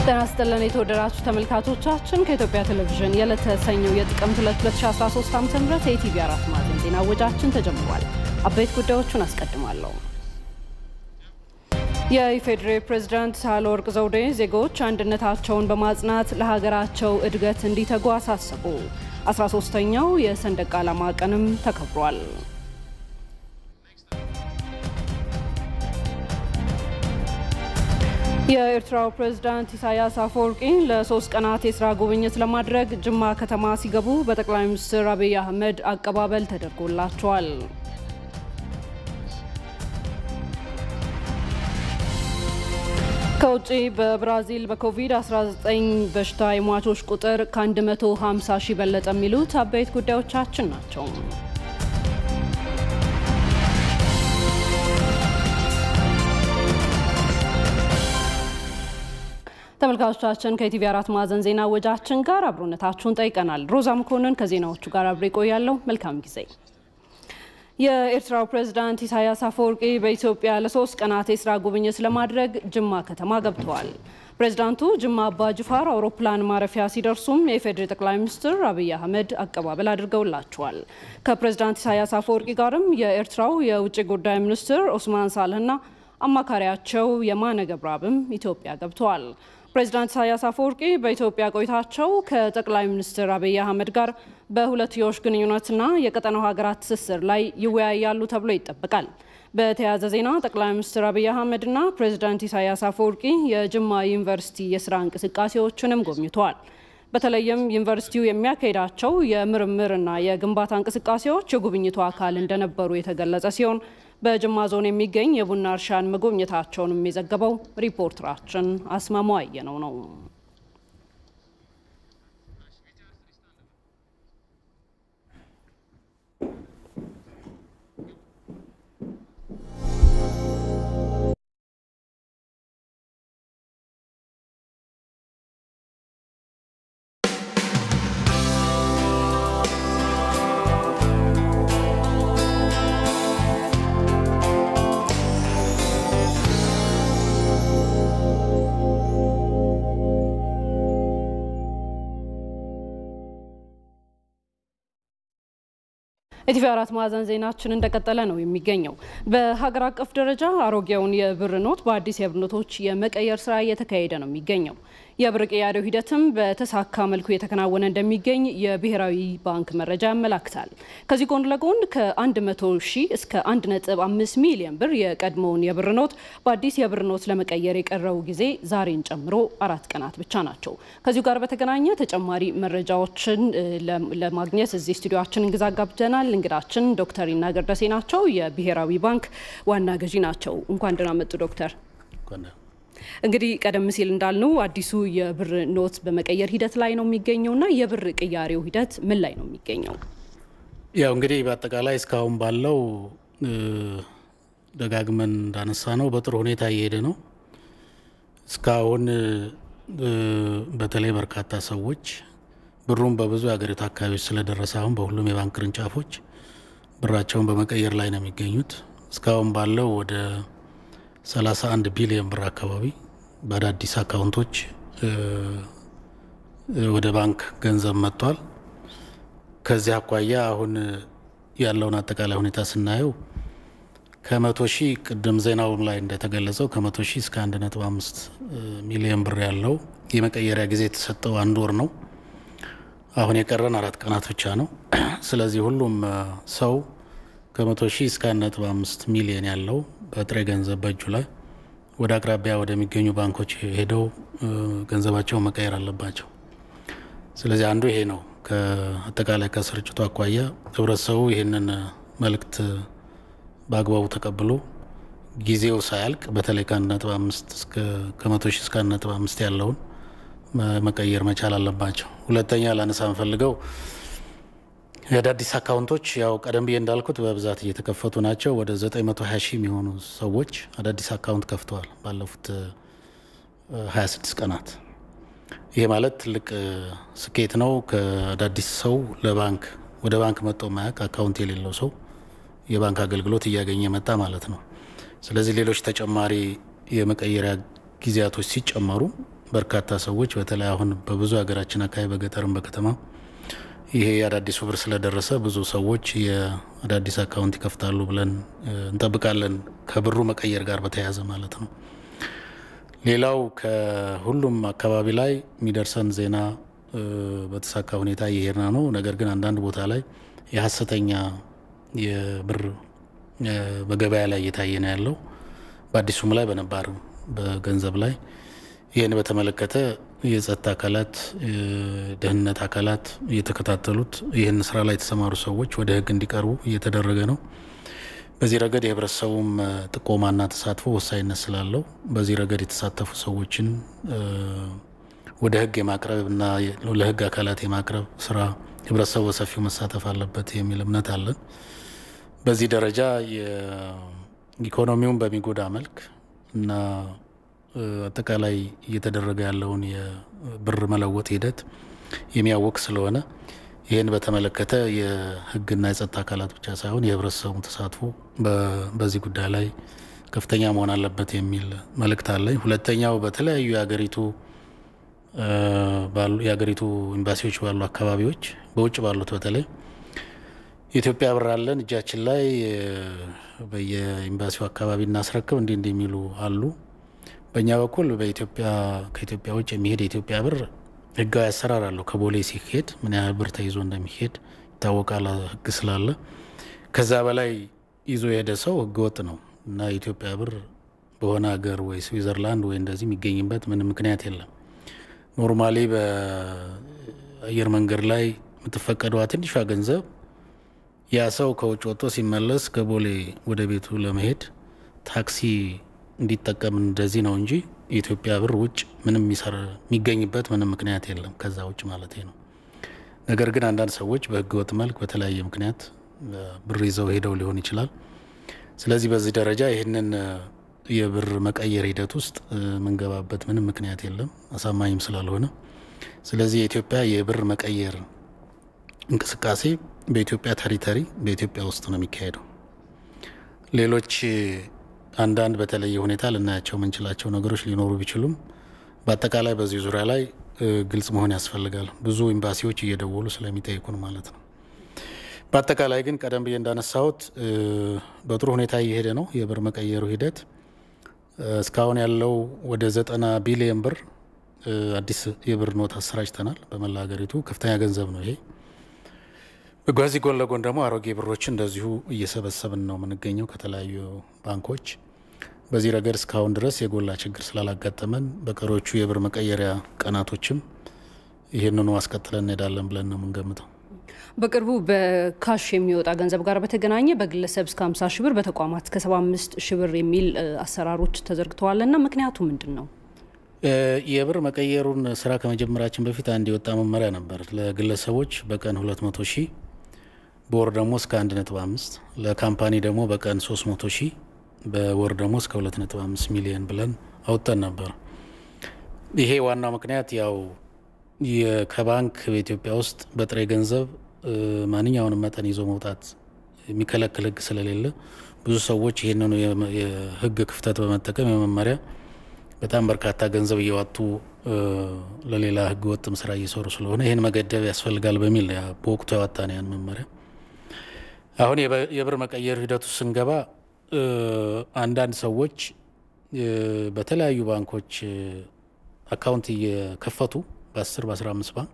ጤና ይስጥልን የተወደዳችሁ ተመልካቾቻችን ከኢትዮጵያ ቴሌቪዥን የዕለተ ሰኞ የጥቅምት 2013 ዓ.ም የኢቲቪ 4 ማዕዘን ዜና ወጃችን ተጀምሯል። አበይት ጉዳዮችን አስቀድማለሁ። የኢፌዴሪ ፕሬዝዳንት ሳህለወርቅ ዘውዴ ዜጎች አንድነታቸውን በማጽናት ለሀገራቸው እድገት እንዲተጉ አሳሰቡ። 13ኛው የሰንደቅ ዓላማ ቀንም ተከብሯል። የኤርትራው ፕሬዝዳንት ኢሳያስ አፈወርቂ ለ3 ቀናት የሥራ ጉብኝት ለማድረግ ጅማ ከተማ ሲገቡ በጠቅላይ ሚኒስትር አብይ አህመድ አቀባበል ተደርጎላቸዋል። ከውጪ በብራዚል በኮቪድ-19 በሽታ የሟቾች ቁጥር ከ150 ሺህ በለጠ የሚሉት አበይት ጉዳዮቻችን ናቸው። ተመልካቾቻችን ከኢቲቪ 4 ማዕዘን ዜና ወጃችን ጋር አብሮነታችሁን ጠይቀናል። ሮዛ መኮንን ከዜናዎቹ ጋር አብሬ ቆያለሁ። መልካም ጊዜ። የኤርትራው ፕሬዝዳንት ኢሳያስ አፈወርቂ በኢትዮጵያ ለ3 ቀናት የሥራ ጉብኝት ለማድረግ ጅማ ከተማ ገብተዋል። ፕሬዝዳንቱ ጅማ አባ ጅፋር አውሮፕላን ማረፊያ ሲደርሱም የኢፌዴሪ ጠቅላይ ሚኒስትር አብይ አህመድ አቀባበል አድርገውላቸዋል። ከፕሬዝዳንት ኢሳያስ አፈወርቂ ጋርም የኤርትራው የውጭ ጉዳይ ሚኒስትር ኦስማን ሳልህና አማካሪያቸው የማነ ገብረአብም ኢትዮጵያ ገብተዋል። ፕሬዝዳንት ኢሳያስ አፈወርቂ በኢትዮጵያ ቆይታቸው ከጠቅላይ ሚኒስትር አብይ አህመድ ጋር በሁለትዮሽ ግንኙነትና የቀጠናው ሀገራት ትስስር ላይ ይወያያሉ ተብሎ ይጠበቃል። በተያያዘ ዜና ጠቅላይ ሚኒስትር አብይ አህመድና ፕሬዝዳንት ኢሳያስ አፈወርቂ የጅማ ዩኒቨርሲቲ የሥራ እንቅስቃሴዎችንም ጎብኝተዋል። በተለይም ዩኒቨርሲቲው የሚያካሂዳቸው የምርምርና የግንባታ እንቅስቃሴዎች የጉብኝቱ አካል እንደነበሩ የተገለጸ ሲሆን በጅማ ዞን የሚገኝ የቡና እርሻን መጎብኘታቸውንም የዘገበው ሪፖርተራችን አስማማው አየነው ነው። ኢቲቪ 4 ማዕዘን ዜናችን እንደቀጠለ ነው የሚገኘው። በሀገር አቀፍ ደረጃ አሮጌውን የብር ኖት በአዲስ የብር ኖቶች የመቀየር ስራ እየተካሄደ ነው የሚገኘው። የብር ቅያሬው ሂደትም በተሳካ መልኩ የተከናወነ እንደሚገኝ የብሔራዊ ባንክ መረጃ ያመላክታል። ከዚህ ጎን ለጎን ከ100 ሺህ እስከ 1.5 ሚሊዮን ብር የቀድሞውን የብር ኖት በአዲስ የብር ኖት ለመቀየር የቀረው ጊዜ ዛሬን ጨምሮ 4 ቀናት ብቻ ናቸው። ከዚሁ ጋር በተገናኘ ተጨማሪ መረጃዎችን ለማግኘት እዚህ ስቱዲዮአችን እንግዛጋብተናል። እንግዳችን ዶክተር ይናገር ደሴ ናቸው። የብሔራዊ ባንክ ዋና ገዢ ናቸው። እንኳን ደህና መጡ ዶክተር። እንግዲህ ቀደም ሲል እንዳልነው አዲሱ የብር ኖት በመቀየር ሂደት ላይ ነው የሚገኘውና የብር ቅያሬው ሂደት ምን ላይ ነው የሚገኘው? ያው እንግዲህ በአጠቃላይ እስካሁን ባለው ደጋግመን እንዳነሳ ነው በጥሩ ሁኔታ እየሄደ ነው። እስካሁን በተለይ በርካታ ሰዎች ብሩን በብዙ የሀገሪቱ አካባቢዎች ስለደረሰ አሁን በሁሉም የባንክ ቅርንጫፎች ብራቸውን በመቀየር ላይ ነው የሚገኙት። እስካሁን ባለው ወደ 31 ቢሊዮን ብር አካባቢ በአዳዲስ አካውንቶች ወደ ባንክ ገንዘብ መጥቷል። ከዚህ አኳያ አሁን ያለውን አጠቃላይ ሁኔታ ስናየው ከ100 ሺህ ቅድም ዜናው ላይ እንደተገለጸው ከ100 ሺህ እስከ 1.5 ሚሊዮን ብር ያለው የመቀየሪያ ጊዜ የተሰጠው 1 ወር ነው። አሁን የቀረን 4 ቀናት ብቻ ነው። ስለዚህ ሁሉም ሰው ከ100 ሺህ እስከ 1.5 ሚሊዮን ያለው በጥሬ ገንዘብ በእጁ ላይ ወደ አቅራቢያ ወደሚገኙ ባንኮች ሄደው ገንዘባቸውን መቀየር አለባቸው። ስለዚህ አንዱ ይሄ ነው። ከአጠቃላይ ከስርጭቱ አኳያ ህብረተሰቡ ይህንን መልእክት በአግባቡ ተቀብሎ ጊዜው ሳያልቅ በተለይ ከ1.5 እስከ ከ100 ሺህ እስከ 1.5 ያለውን መቀየር መቻል አለባቸው። ሁለተኛ ላነሳ የምፈልገው የአዳዲስ አካውንቶች ያው ቀደም ብዬ እንዳልኩት በብዛት እየተከፈቱ ናቸው። ወደ 920 ሺህ የሚሆኑ ሰዎች አዳዲስ አካውንት ከፍተዋል ባለፉት 26 ቀናት። ይሄ ማለት ትልቅ ስኬት ነው። ከአዳዲስ ሰው ለባንክ ወደ ባንክ መጥቶ ማያውቅ አካውንት የሌለው ሰው የባንክ አገልግሎት እያገኘ መጣ ማለት ነው። ስለዚህ ሌሎች ተጨማሪ የመቀየሪያ ጊዜያቶች ሲጨመሩ በርካታ ሰዎች በተለይ አሁን በብዙ ሀገራችን አካባቢ በገጠርም በከተማ ይሄ አዳዲስ ብር ስለደረሰ ብዙ ሰዎች የአዳዲስ አካውንት ይከፍታሉ ብለን እንጠብቃለን ከብሩ መቀየር ጋር በተያያዘ ማለት ነው። ሌላው ከሁሉም አካባቢ ላይ የሚደርሰን ዜና በተሳካ ሁኔታ እየሄድን ነው። ነገር ግን አንዳንድ ቦታ ላይ የሐሰተኛ የብር በገበያ ላይ እየታየ ነው ያለው በአዲሱም ላይ በነባር በገንዘብ ላይ ይሄን በተመለከተ የጸጥታ አካላት ደህንነት አካላት እየተከታተሉት ይሄን ስራ ላይ የተሰማሩ ሰዎች ወደ ህግ እንዲቀርቡ እየተደረገ ነው። በዚህ ረገድ የህብረተሰቡም ጥቆማና ተሳትፎ ወሳኝነት ስላለው በዚህ ረገድ የተሳተፉ ሰዎችን ወደ ህግ የማቅረብና ለህግ አካላት የማቅረብ ስራ ህብረተሰቡ ሰፊው መሳተፍ አለበት የሚል እምነት አለን። በዚህ ደረጃ የኢኮኖሚውን በሚጎዳ መልክ እና አጠቃላይ እየተደረገ ያለውን የብር መለወጥ ሂደት የሚያወቅ ስለሆነ ይሄን በተመለከተ የህግና የጸጥታ አካላት ብቻ ሳይሆን የህብረተሰቡን ተሳትፎ በዚህ ጉዳይ ላይ ከፍተኛ መሆን አለበት የሚል መልእክት አለኝ። ሁለተኛው በተለያዩ የሀገሪቱ ኤምባሲዎች ባሉ አካባቢዎች በውጭ ባሉት በተለይ ኢትዮጵያ ብር አለን እጃችን ላይ በየኤምባሲው አካባቢ እናስረክብ እንዲህ የሚሉ አሉ። በእኛ በኩል ከኢትዮጵያ ውጭ የሚሄድ የኢትዮጵያ ብር ህጋዊ አሰራር አለው። ከቦሌ ሲሄድ ምን ያህል ብር ተይዞ እንደሚሄድ ይታወቃል ህግ ስላለ። ከዛ በላይ ይዞ የሄደ ሰው ህገ ወጥ ነው እና የኢትዮጵያ ብር በሆነ ሀገር ወይ ስዊዘርላንድ ወይ እንደዚህ የሚገኝበት ምንም ምክንያት የለም። ኖርማሊ በአየር መንገድ ላይ የምትፈቀደው ትንሿ ገንዘብ ያ ሰው ከውጭ ወጥቶ ሲመለስ ከቦሌ ወደ ቤቱ ለመሄድ ታክሲ እንዲጠቀም እንደዚህ ነው እንጂ የኢትዮጵያ ብር ውጭ ምንም የሚገኝበት ምንም ምክንያት የለም ከዛ ውጭ ማለት ነው። ነገር ግን አንዳንድ ሰዎች በህገወጥ መልክ በተለያየ ምክንያት ብር ይዘው ሄደው ሊሆን ይችላል። ስለዚህ በዚህ ደረጃ ይሄንን የብር መቀየር ሂደት ውስጥ መንገባበት ምንም ምክንያት የለም አሳማኝም ስላልሆነ። ስለዚህ የኢትዮጵያ የብር መቀየር እንቅስቃሴ በኢትዮጵያ ቴሪቶሪ በኢትዮጵያ ውስጥ ነው የሚካሄደው። ሌሎች አንዳንድ በተለየ ሁኔታ ልናያቸው ምንችላቸው ነገሮች ሊኖሩ ቢችሉም በአጠቃላይ በዚህ ዙሪያ ላይ ግልጽ መሆን ያስፈልጋል። ብዙ ኤምባሲዎች እየደወሉ ስለሚጠይቁን ማለት ነው። በአጠቃላይ ግን ቀደም ብዬ እንዳነሳሁት በጥሩ ሁኔታ እየሄደ ነው የብር መቀየሩ ሂደት። እስካሁን ያለው ወደ 90 ቢሊዮን ብር አዲስ የብር ኖት አሰራጭተናል በመላ ሀገሪቱ። ከፍተኛ ገንዘብ ነው ይሄ። በጓዚ ጎን ለጎን ደግሞ አሮጌ ብሮች እንደዚሁ እየሰበሰብን ነው የምንገኘው ከተለያዩ ባንኮች። በዚህ ረገድ እስካሁን ድረስ የጎላ ችግር ስላላጋጠመን በቀሮቹ የብር መቀየሪያ ቀናቶችም ይሄንኑ አስቀጥለን እንሄዳለን ብለን ነው የምንገምተው። በቅርቡ በካሽ የሚወጣ ገንዘብ ጋር በተገናኘ በግለሰብ እስከ 50 ሺህ ብር በተቋማት እስከ 75 ሺህ ብር የሚል አሰራሮች ተዘርግተዋልና ምክንያቱ ምንድነው? የብር መቀየሩን ስራ ከመጀመራችን በፊት አንድ የወጣ መመሪያ ነበር። ለግለሰቦች በቀን 200 ሺህ በወር ደግሞ እስከ 1.5 ለካምፓኒ ደግሞ በቀን 300 ሺህ በወር ደግሞ እስከ 2.5 ሚሊዮን ብለን አውጥተን ነበር። ይሄ ዋናው ምክንያት ያው ከባንክ በኢትዮጵያ ውስጥ በጥሬ ገንዘብ ማንኛውንም መጠን ይዞ መውጣት የሚከለክል ህግ ስለሌለ ብዙ ሰዎች ይሄንን የህግ ክፍተት በመጠቀም የመመሪያ በጣም በርካታ ገንዘብ እያወጡ ለሌላ ህግ ወጥም ስራ እየሰሩ ስለሆነ ይሄን መገደብ ያስፈልጋል በሚል በወቅቱ ያወጣን ያን መመሪያ። አሁን የብር መቀየር ሂደቱ ስንገባ አንዳንድ ሰዎች በተለያዩ ባንኮች አካውንት እየከፈቱ በ10 በ15 ባንክ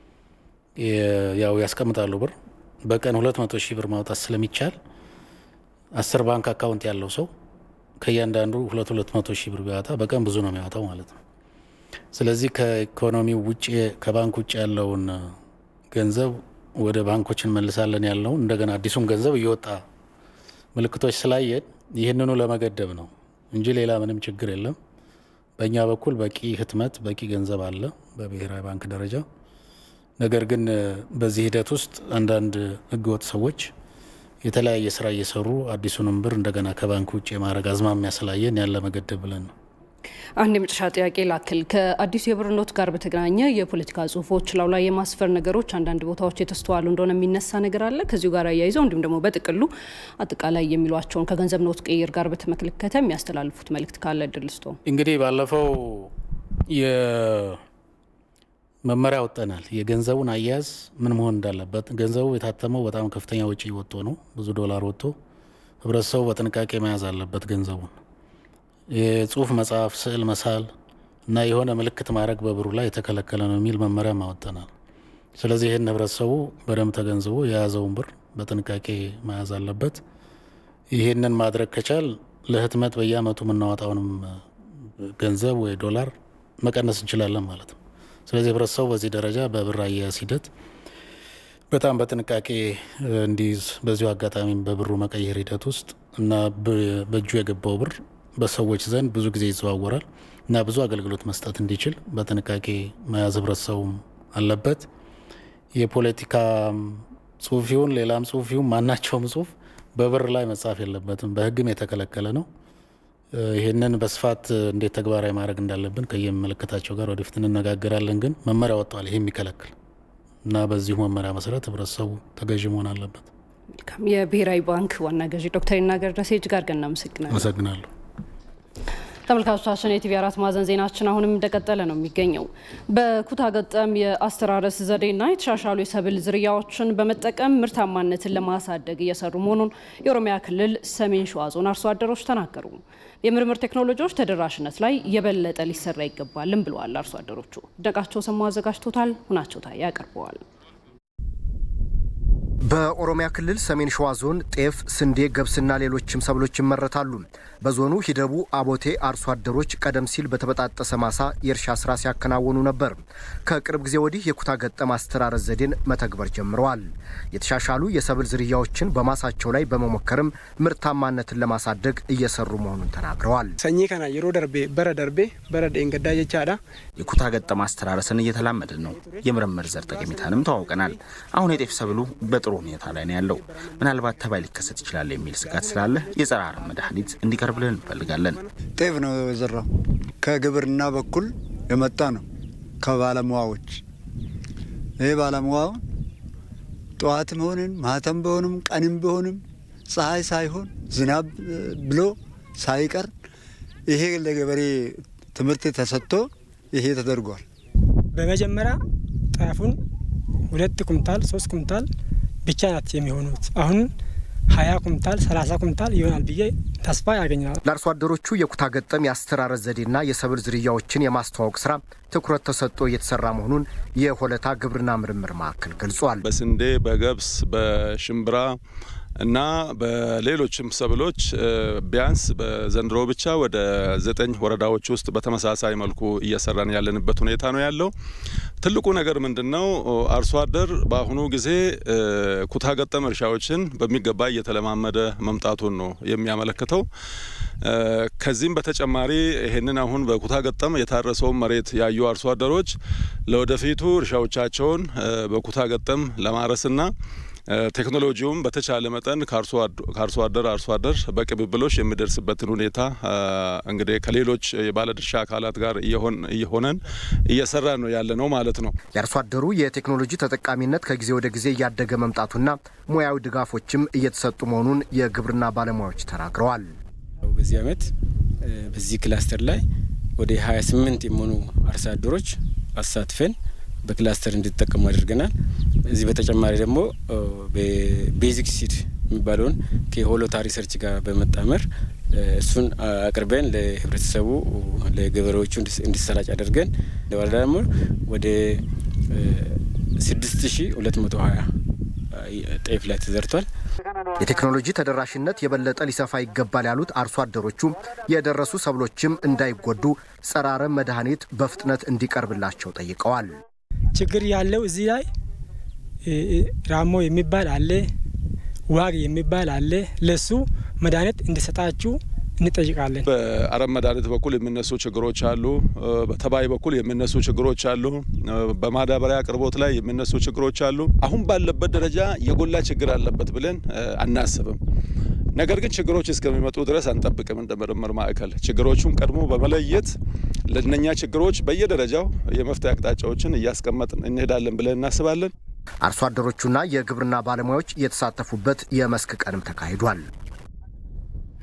ያው ያስቀምጣሉ ብር በቀን 200 ሺህ ብር ማውጣት ስለሚቻል 10 ባንክ አካውንት ያለው ሰው ከያንዳንዱ 200 ሺህ ብር ቢያወጣ በቀን ብዙ ነው የሚያወጣው ማለት ነው። ስለዚህ ከኢኮኖሚው ውጪ ከባንክ ውጪ ያለውን ገንዘብ ወደ ባንኮችን መልሳለን ያለው እንደገና አዲሱም ገንዘብ እየወጣ ምልክቶች ስላየን ይሄንኑ ለመገደብ ነው እንጂ ሌላ ምንም ችግር የለም። በእኛ በኩል በቂ ህትመት በቂ ገንዘብ አለ በብሔራዊ ባንክ ደረጃ። ነገር ግን በዚህ ሂደት ውስጥ አንዳንድ ህገወጥ ሰዎች የተለያየ ስራ እየሰሩ አዲሱንም ብር እንደገና ከባንክ ውጪ ማድረግ አዝማሚያ ስላየን ያለ መገደብ ብለን ነው። አንድ የመጨረሻ ጥያቄ ላክል። ከአዲሱ የብር ኖት ጋር በተገናኘ የፖለቲካ ጽሁፎች ላይ የማስፈር ነገሮች አንዳንድ ቦታዎች የተስተዋሉ እንደሆነ የሚነሳ ነገር አለ። ከዚሁ ጋር ያይዘው እንዲሁም ደግሞ በጥቅሉ አጠቃላይ የሚሏቸውን ከገንዘብ ኖት ቅይር ጋር በተመለከተ የሚያስተላልፉት መልእክት ካለ ድልስቶ። እንግዲህ ባለፈው የመመሪያ ወጣናል የገንዘቡን አያያዝ ምን መሆን እንዳለበት ገንዘቡ የታተመው በጣም ከፍተኛ ወጪ ወጥቶ ነው ብዙ ዶላር ወጥቶ ህብረተሰቡ በጥንቃቄ መያዝ አለበት ገንዘቡን የጽሁፍ መጻፍ ስዕል መሳል እና የሆነ ምልክት ማድረግ በብሩ ላይ የተከለከለ ነው የሚል መመሪያ ማወጣናል ስለዚህ ይሄን ህብረተሰቡ በደንብ ተገንዝቦ የያዘውን ብር በጥንቃቄ መያዝ አለበት ይሄንን ማድረግ ከቻል ለህትመት በየአመቱ ምናወጣውንም ገንዘብ ወይ ዶላር መቀነስ እንችላለን ማለት ነው ስለዚህ ህብረተሰቡ በዚህ ደረጃ በብር አያያዝ ሂደት በጣም በጥንቃቄ እንዲይዝ በዚሁ አጋጣሚ በብሩ መቀየር ሂደት ውስጥ እና በእጁ የገባው ብር በሰዎች ዘንድ ብዙ ጊዜ ይዘዋወራል እና ብዙ አገልግሎት መስጠት እንዲችል በጥንቃቄ መያዝ ህብረተሰቡ አለበት የፖለቲካ ጽሁፊውን ሌላም ጽሁፊውን ማናቸውም ጽሁፍ በብር ላይ መጻፍ የለበትም በህግም የተከለከለ ነው ይሄንን በስፋት እንዴት ተግባራዊ ማድረግ እንዳለብን ከየመለከታቸው ጋር ወደፊት እንነጋገራለን ግን መመሪያ ወጣው ይሄ የሚከለክል እና በዚህ መመሪያ መሰረት ህብረተሰቡ ተገዥ መሆን አለበት የብሔራዊ ባንክ ዋና ገዢ ዶክተር ይናገር ደሴ ጋር ገና መሰግናለሁ ተመልካቾቻችን የቲቪ 4 ማዕዘን ዜናችን አሁንም እንደቀጠለ ነው የሚገኘው በኩታ ገጠም የአስተራረስ ዘዴና የተሻሻሉ የሰብል ዝርያዎችን በመጠቀም ምርታማነትን ለማሳደግ እየሰሩ መሆኑን የኦሮሚያ ክልል ሰሜን ሸዋ ዞን አርሶ አደሮች ተናገሩ የምርምር ቴክኖሎጂዎች ተደራሽነት ላይ የበለጠ ሊሰራ ይገባልም ብለዋል አርሶ አደሮቹ ደቃቸው ሰማ አዘጋጅቶታል ሁናቸው ታያ ያቀርበዋል በኦሮሚያ ክልል ሰሜን ሸዋ ዞን ጤፍ ስንዴ ገብስና ሌሎችም ሰብሎች ይመረታሉ በዞኑ ሂደቡ አቦቴ አርሶ አደሮች ቀደም ሲል በተበጣጠሰ ማሳ የእርሻ ስራ ሲያከናውኑ ነበር ከቅርብ ጊዜ ወዲህ የኩታ ገጠም አስተራረስ ዘዴን መተግበር ጀምረዋል የተሻሻሉ የሰብል ዝርያዎችን በማሳቸው ላይ በመሞከርም ምርታማነትን ለማሳደግ እየሰሩ መሆኑን ተናግረዋል ሰኚ ከና ይሮ ደርቤ በረደ እንገዳ የቻዳ የኩታ ገጠም አስተራረስን እየተላመድን ነው የምርምር ዘር ጠቀሜታንም ተዋውቀናል አሁን የጤፍ ሰብሉ በጥሩ ሁኔታ ላይ ነው ያለው ምናልባት ተባይ ሊከሰት ይችላል የሚል ስጋት ስላለ የጸረ አረም መድኃኒት እንዲቀርብልን እንፈልጋለን ጤፍ ነው የዘራው ከግብርና በኩል የመጣ ነው ከባለሙያዎች ይሄ ባለሙያው ጧትም ሆነን ማታም ቢሆንም ቀንም ቢሆንም ፀሐይ ሳይሆን ዝናብ ብሎ ሳይቀር ይሄ ለገበሬ ትምህርት ተሰጥቶ ይሄ ተደርጓል በመጀመሪያ ጤፉን 2 ኩንታል 3 ኩንታል ብቻ ናት የሚሆኑት አሁን 20 ኩንታል 30 ኩንታል ይሆናል ብዬ ተስፋ ያገኛል ለአርሶ አደሮቹ የኩታ ገጠም የአስተራረስ ዘዴና የሰብል ዝርያዎችን የማስተዋወቅ ስራ ትኩረት ተሰጥቶ እየተሰራ መሆኑን የሆለታ ግብርና ምርምር ማዕከል ገልጿል በስንዴ በገብስ በሽምብራ እና በሌሎችም ሰብሎች ቢያንስ በዘንድሮ ብቻ ወደ 9 ወረዳዎች ውስጥ በተመሳሳይ መልኩ እየሰራን ያለንበት ሁኔታ ነው ያለው ትልቁ ነገር ምንድነው አርሶ አደር በአሁኑ ጊዜ ኩታ ገጠም እርሻዎችን በሚገባ እየተለማመደ መምጣቱን ነው የሚያመለክተው ከዚህም በተጨማሪ ይሄንን አሁን በኩታ ገጠም የታረሰው መሬት ያዩ አርሶ አደሮች ለወደፊቱ እርሻዎቻቸውን በኩታ ገጠም ለማረስና ቴክኖሎጂውም በተቻለ መጠን ካርሶ አደር በቅብብሎሽ የሚደርስበትን ሁኔታ እንግዲህ ከሌሎች የባለድርሻ አካላት ጋር እየሆነን እየሰራ ነው ያለ ነው ማለት ነው የአርሶ አደሩ የቴክኖሎጂ ተጠቃሚነት ከጊዜ ወደ ጊዜ እያደገ መምጣቱና ሙያዊ ድጋፎችም እየተሰጡ መሆኑን የግብርና ባለሙያዎች ተናግረዋል በዚህ አመት በዚህ ክላስተር ላይ ወደ 28 የሚሆኑ አርሶ አደሮች አሳትፈን በክላስተር እንዲጠቀሙ አድርገናል እዚህ በተጨማሪ ደግሞ በቤዚክ ሲድ የሚባለውን ከሆሎታ ሪሰርች ጋር በመጣመር እሱን አቅርበን ለህብረተሰቡ ለገበሬዎቹ እንዲሰራጭ አድርገን ለወረዳ ደግሞ ወደ 6220 ጤፍ ላይ ተዘርቷል የቴክኖሎጂ ተደራሽነት የበለጠ ሊሰፋ ይገባል ያሉት አርሶ አደሮቹ የደረሱ ሰብሎችም እንዳይጎዱ ጸረ አረም መድኃኒት በፍጥነት እንዲቀርብላቸው ጠይቀዋል ችግር ያለው እዚህ ላይ ራሞ የሚባል አለ ዋግ የሚባል አለ ለሱ መድኃኒት እንዲሰጣችሁ እንጠይቃለን በአረም መድኃኒት በኩል የሚነሱ ችግሮች አሉ በተባይ በኩል የሚነሱ ችግሮች አሉ በማዳበሪያ አቅርቦት ላይ የሚነሱ ችግሮች አሉ አሁን ባለበት ደረጃ የጎላ ችግር አለበት ብለን አናስብም ነገር ግን ችግሮች እስከሚመጡ ድረስ አንጠብቅም እንደምርምር ማዕከል ችግሮቹን ቀድሞ በመለየት ለነኛ ችግሮች በየደረጃው የመፍትሄ አቅጣጫዎችን እያስቀመጥን እንሄዳለን ብለን እናስባለን አርሶ አደሮቹና የግብርና ባለሙያዎች የተሳተፉበት የመስክ ቀንም ተካሂዷል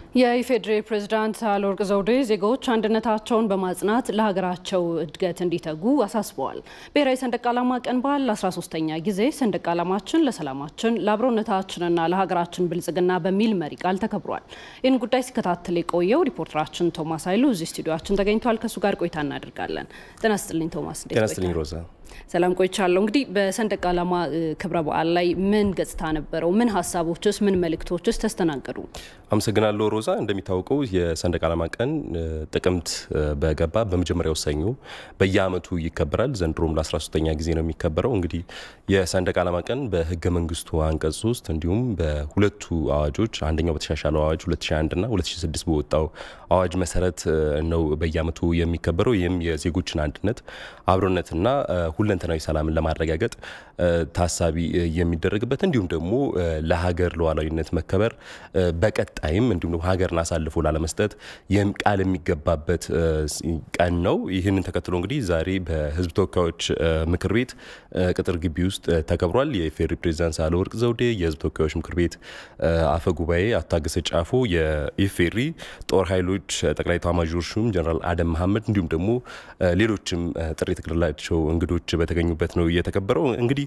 የኢፌዴሪ ፕሬዝዳንት ሳህለወርቅ ዘውዴ ዜጎች አንድነታቸውን በማጽናት ለሀገራቸው እድገት እንዲተጉ አሳስበዋል። ብሔራዊ ሰንደቅ ዓላማ ቀን በዓል 13ኛ ጊዜ ሰንደቅ ዓላማችን ለሰላማችን ለአብሮነታችንና ለሀገራችን ብልጽግና በሚል መሪ ቃል ተከብሯል። ይህን ጉዳይ ሲከታተል የቆየው ሪፖርተራችን ቶማስ ኃይሉ እዚህ ስቱዲዮአችን ተገኝቷል። ከሱ ጋር ቆይታ እናደርጋለን። ጤና ይስጥልኝ ቶማስ። ጤና ይስጥልኝ ሮዛ። ሰላም ቆይቻለሁ። እንግዲህ በሰንደቅ ዓላማ ክብረ በዓል ላይ ምን ገጽታ ነበረው? ምን ሀሳቦችስ ምን መልእክቶችስ ተስተናገዱ? አመሰግናለሁ ሮዛ። እንደሚታወቀው የሰንደቅ ዓላማ ቀን ጥቅምት በገባ በመጀመሪያው ሰኞ በየዓመቱ ይከበራል። ዘንድሮም ለ13ኛ ጊዜ ነው የሚከበረው። እንግዲህ የሰንደቅ ዓላማ ቀን በህገ መንግስቱ አንቀጽ 3 እንዲሁም በሁለቱ አዋጆች አንደኛው በተሻሻለው አዋጅ 2001 እና 2006 በወጣው አዋጅ መሰረት ነው በየዓመቱ የሚከበረው። ይህም የዜጎችን አንድነት አብሮነትና ሁለንተናዊ ሰላምን ለማረጋገጥ ታሳቢ የሚደረግበት እንዲሁም ደግሞ ለሀገር ሉዓላዊነት መከበር በቀጣይም እንዲሁም ደግሞ ሀገርን አሳልፎ ላለመስጠት ቃል የሚገባበት ቀን ነው። ይህንን ተከትሎ እንግዲህ ዛሬ በህዝብ ተወካዮች ምክር ቤት ቅጥር ግቢ ውስጥ ተከብሯል። የኢፌዴሪ ፕሬዝዳንት ሳህለወርቅ ዘውዴ፣ የህዝብ ተወካዮች ምክር ቤት አፈ ጉባኤ አቶ ታገሰ ጫፎ፣ የኢፌዴሪ ጦር ኃይሎች ጠቅላይ ኤታማዦር ሹም ጀነራል አደም መሐመድ እንዲሁም ደግሞ ሌሎችም ጥሪ የተደረገላቸው እንግዶች በተገኙበት ነው የተከበረው። እንግዲህ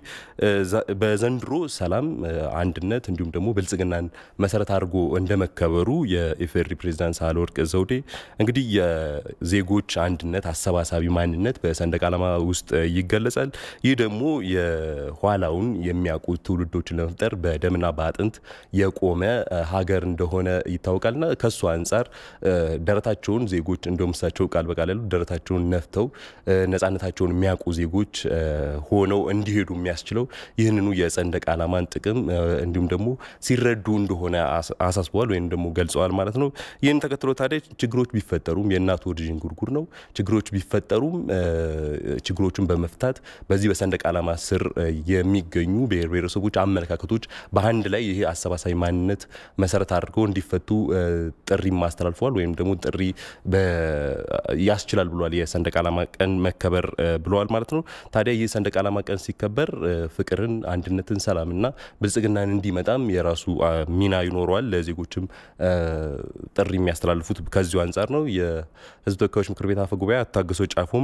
በዘንድሮ ሰላም፣ አንድነት እንዲሁም ደግሞ ብልጽግናን መሰረት አድርጎ እንደመከበሩ የኢፌዴሪ ፕሬዝዳንት ሳህለወርቅ ዘውዴ እንግዲህ የዜጎች አንድነት አሰባሳቢ ማንነት በሰንደቅ ዓላማ ውስጥ ይገለጻል። ይህ ደግሞ የኋላውን የሚያውቁ ትውልዶችን ለመፍጠር በደምና በአጥንት የቆመ ሀገር እንደሆነ ይታወቃልና ከሱ አንጻር ደረታቸውን ዜጎች እንደምሳቸው ቃል በቃል ያሉ ደረታቸውን ነፍተው ነፃነታቸውን የሚያውቁ ዜጎች ሆነው እንዲሄዱ የሚያስችለው ይህንኑ የሰንደቅ ዓላማን ጥቅም እንዲሁም ደግሞ ሲረዱ እንደሆነ አሳስበዋል ወይም ደግሞ ገልጸዋል ማለት ነው። ይህን ተከትሎ ታዲያ ችግሮች ቢፈጠሩም የእናት ወድ ዥንጉርጉር ነው። ችግሮች ቢፈጠሩም ችግሮችን በመፍታት በዚህ በሰንደቅ ዓላማ ስር የሚገኙ ብሔር ብሔረሰቦች አመለካከቶች በአንድ ላይ ይሄ አሰባሳቢ ማንነት መሰረት አድርገው እንዲፈቱ ጥሪ ማስተላልፈዋል ወይም ደግሞ ጥሪ ያስችላል ብሏል። የሰንደቅ ዓላማ ቀን መከበር ብለዋል ማለት ነው። ታዲያ ይህ ሰንደቅ ዓላማ ቀን ሲከበር ፍቅርን፣ አንድነትን፣ ሰላምና ብልጽግናን እንዲመጣም የራሱ ሚና ይኖረዋል። ለዜጎችም ጥሪ የሚያስተላልፉት ከዚሁ አንጻር ነው። የህዝብ ተወካዮች ምክር ቤት አፈ ጉባኤ አቶ ታገሰ ጫፎም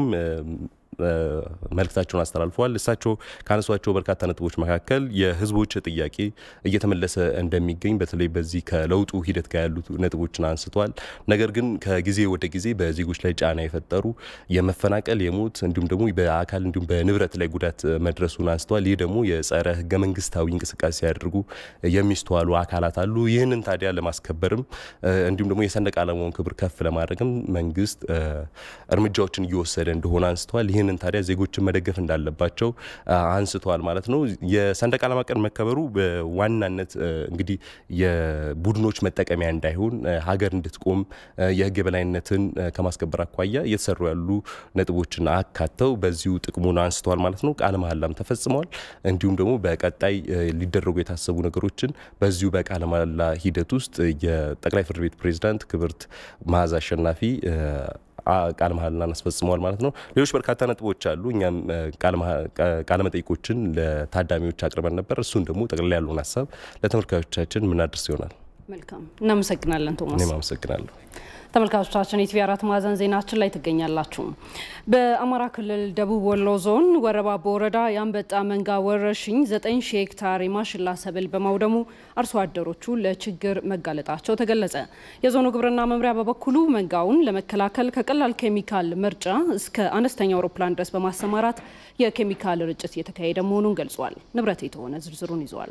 መልእክታቸውን አስተላልፈዋል። እሳቸው ካነሷቸው በርካታ ነጥቦች መካከል የህዝቦች ጥያቄ እየተመለሰ እንደሚገኝ በተለይ በዚህ ከለውጡ ሂደት ጋር ያሉት ነጥቦችን አንስተዋል። ነገር ግን ከጊዜ ወደ ጊዜ በዜጎች ላይ ጫና የፈጠሩ የመፈናቀል፣ የሞት እንዲሁም ደግሞ በአካል እንዲሁም በንብረት ላይ ጉዳት መድረሱን አንስተዋል። ይህ ደግሞ የጸረ ህገ መንግስታዊ እንቅስቃሴ ያደርጉ የሚስተዋሉ አካላት አሉ። ይህንን ታዲያ ለማስከበርም እንዲሁም ደግሞ የሰንደቅ ዓላማውን ክብር ከፍ ለማድረግም መንግስት እርምጃዎችን እየወሰደ እንደሆነ አንስተዋል። ይህንን ታዲያ ዜጎችን መደገፍ እንዳለባቸው አንስተዋል ማለት ነው። የሰንደቅ ዓላማ ቀን መከበሩ በዋናነት እንግዲህ የቡድኖች መጠቀሚያ እንዳይሆን ሀገር እንድትቆም የህግ የበላይነትን ከማስከበር አኳያ እየተሰሩ ያሉ ነጥቦችን አካተው በዚሁ ጥቅሙን አንስተዋል ማለት ነው። ቃለ መሐላም ተፈጽመዋል። እንዲሁም ደግሞ በቀጣይ ሊደረጉ የታሰቡ ነገሮችን በዚሁ በቃለ መሐላ ሂደት ውስጥ የጠቅላይ ፍርድ ቤት ፕሬዝዳንት ክብርት መዓዛ አሸናፊ ቃለ መሐላን አስፈጽመዋል ማለት ነው። ሌሎች በርካታ ነጥቦች አሉ። እኛም ቃለ መጠይቆችን ለታዳሚዎች አቅርበን ነበር። እሱን ደግሞ ጠቅላላ ያለውን ሀሳብ ለተመልካቾቻችን ምናደርስ ይሆናል። መልካም፣ እናመሰግናለን ቶማስ። እኔም አመሰግናለሁ። ተመልካቾቻችን ኢቲቪ 4 ማዕዘን ዜናችን ላይ ትገኛላችሁ። በአማራ ክልል ደቡብ ወሎ ዞን ወረባቦ ወረዳ የአንበጣ መንጋ ወረርሽኝ 9000 ሄክታር የማሽላ ሰብል በማውደሙ አርሶ አደሮቹ ለችግር መጋለጣቸው ተገለጸ። የዞኑ ግብርና መምሪያ በበኩሉ መንጋውን ለመከላከል ከቀላል ኬሚካል ምርጫ እስከ አነስተኛ አውሮፕላን ድረስ በማሰማራት የኬሚካል ርጭት እየተካሄደ መሆኑን ገልጿል። ንብረት የተሆነ ዝርዝሩን ይዟል።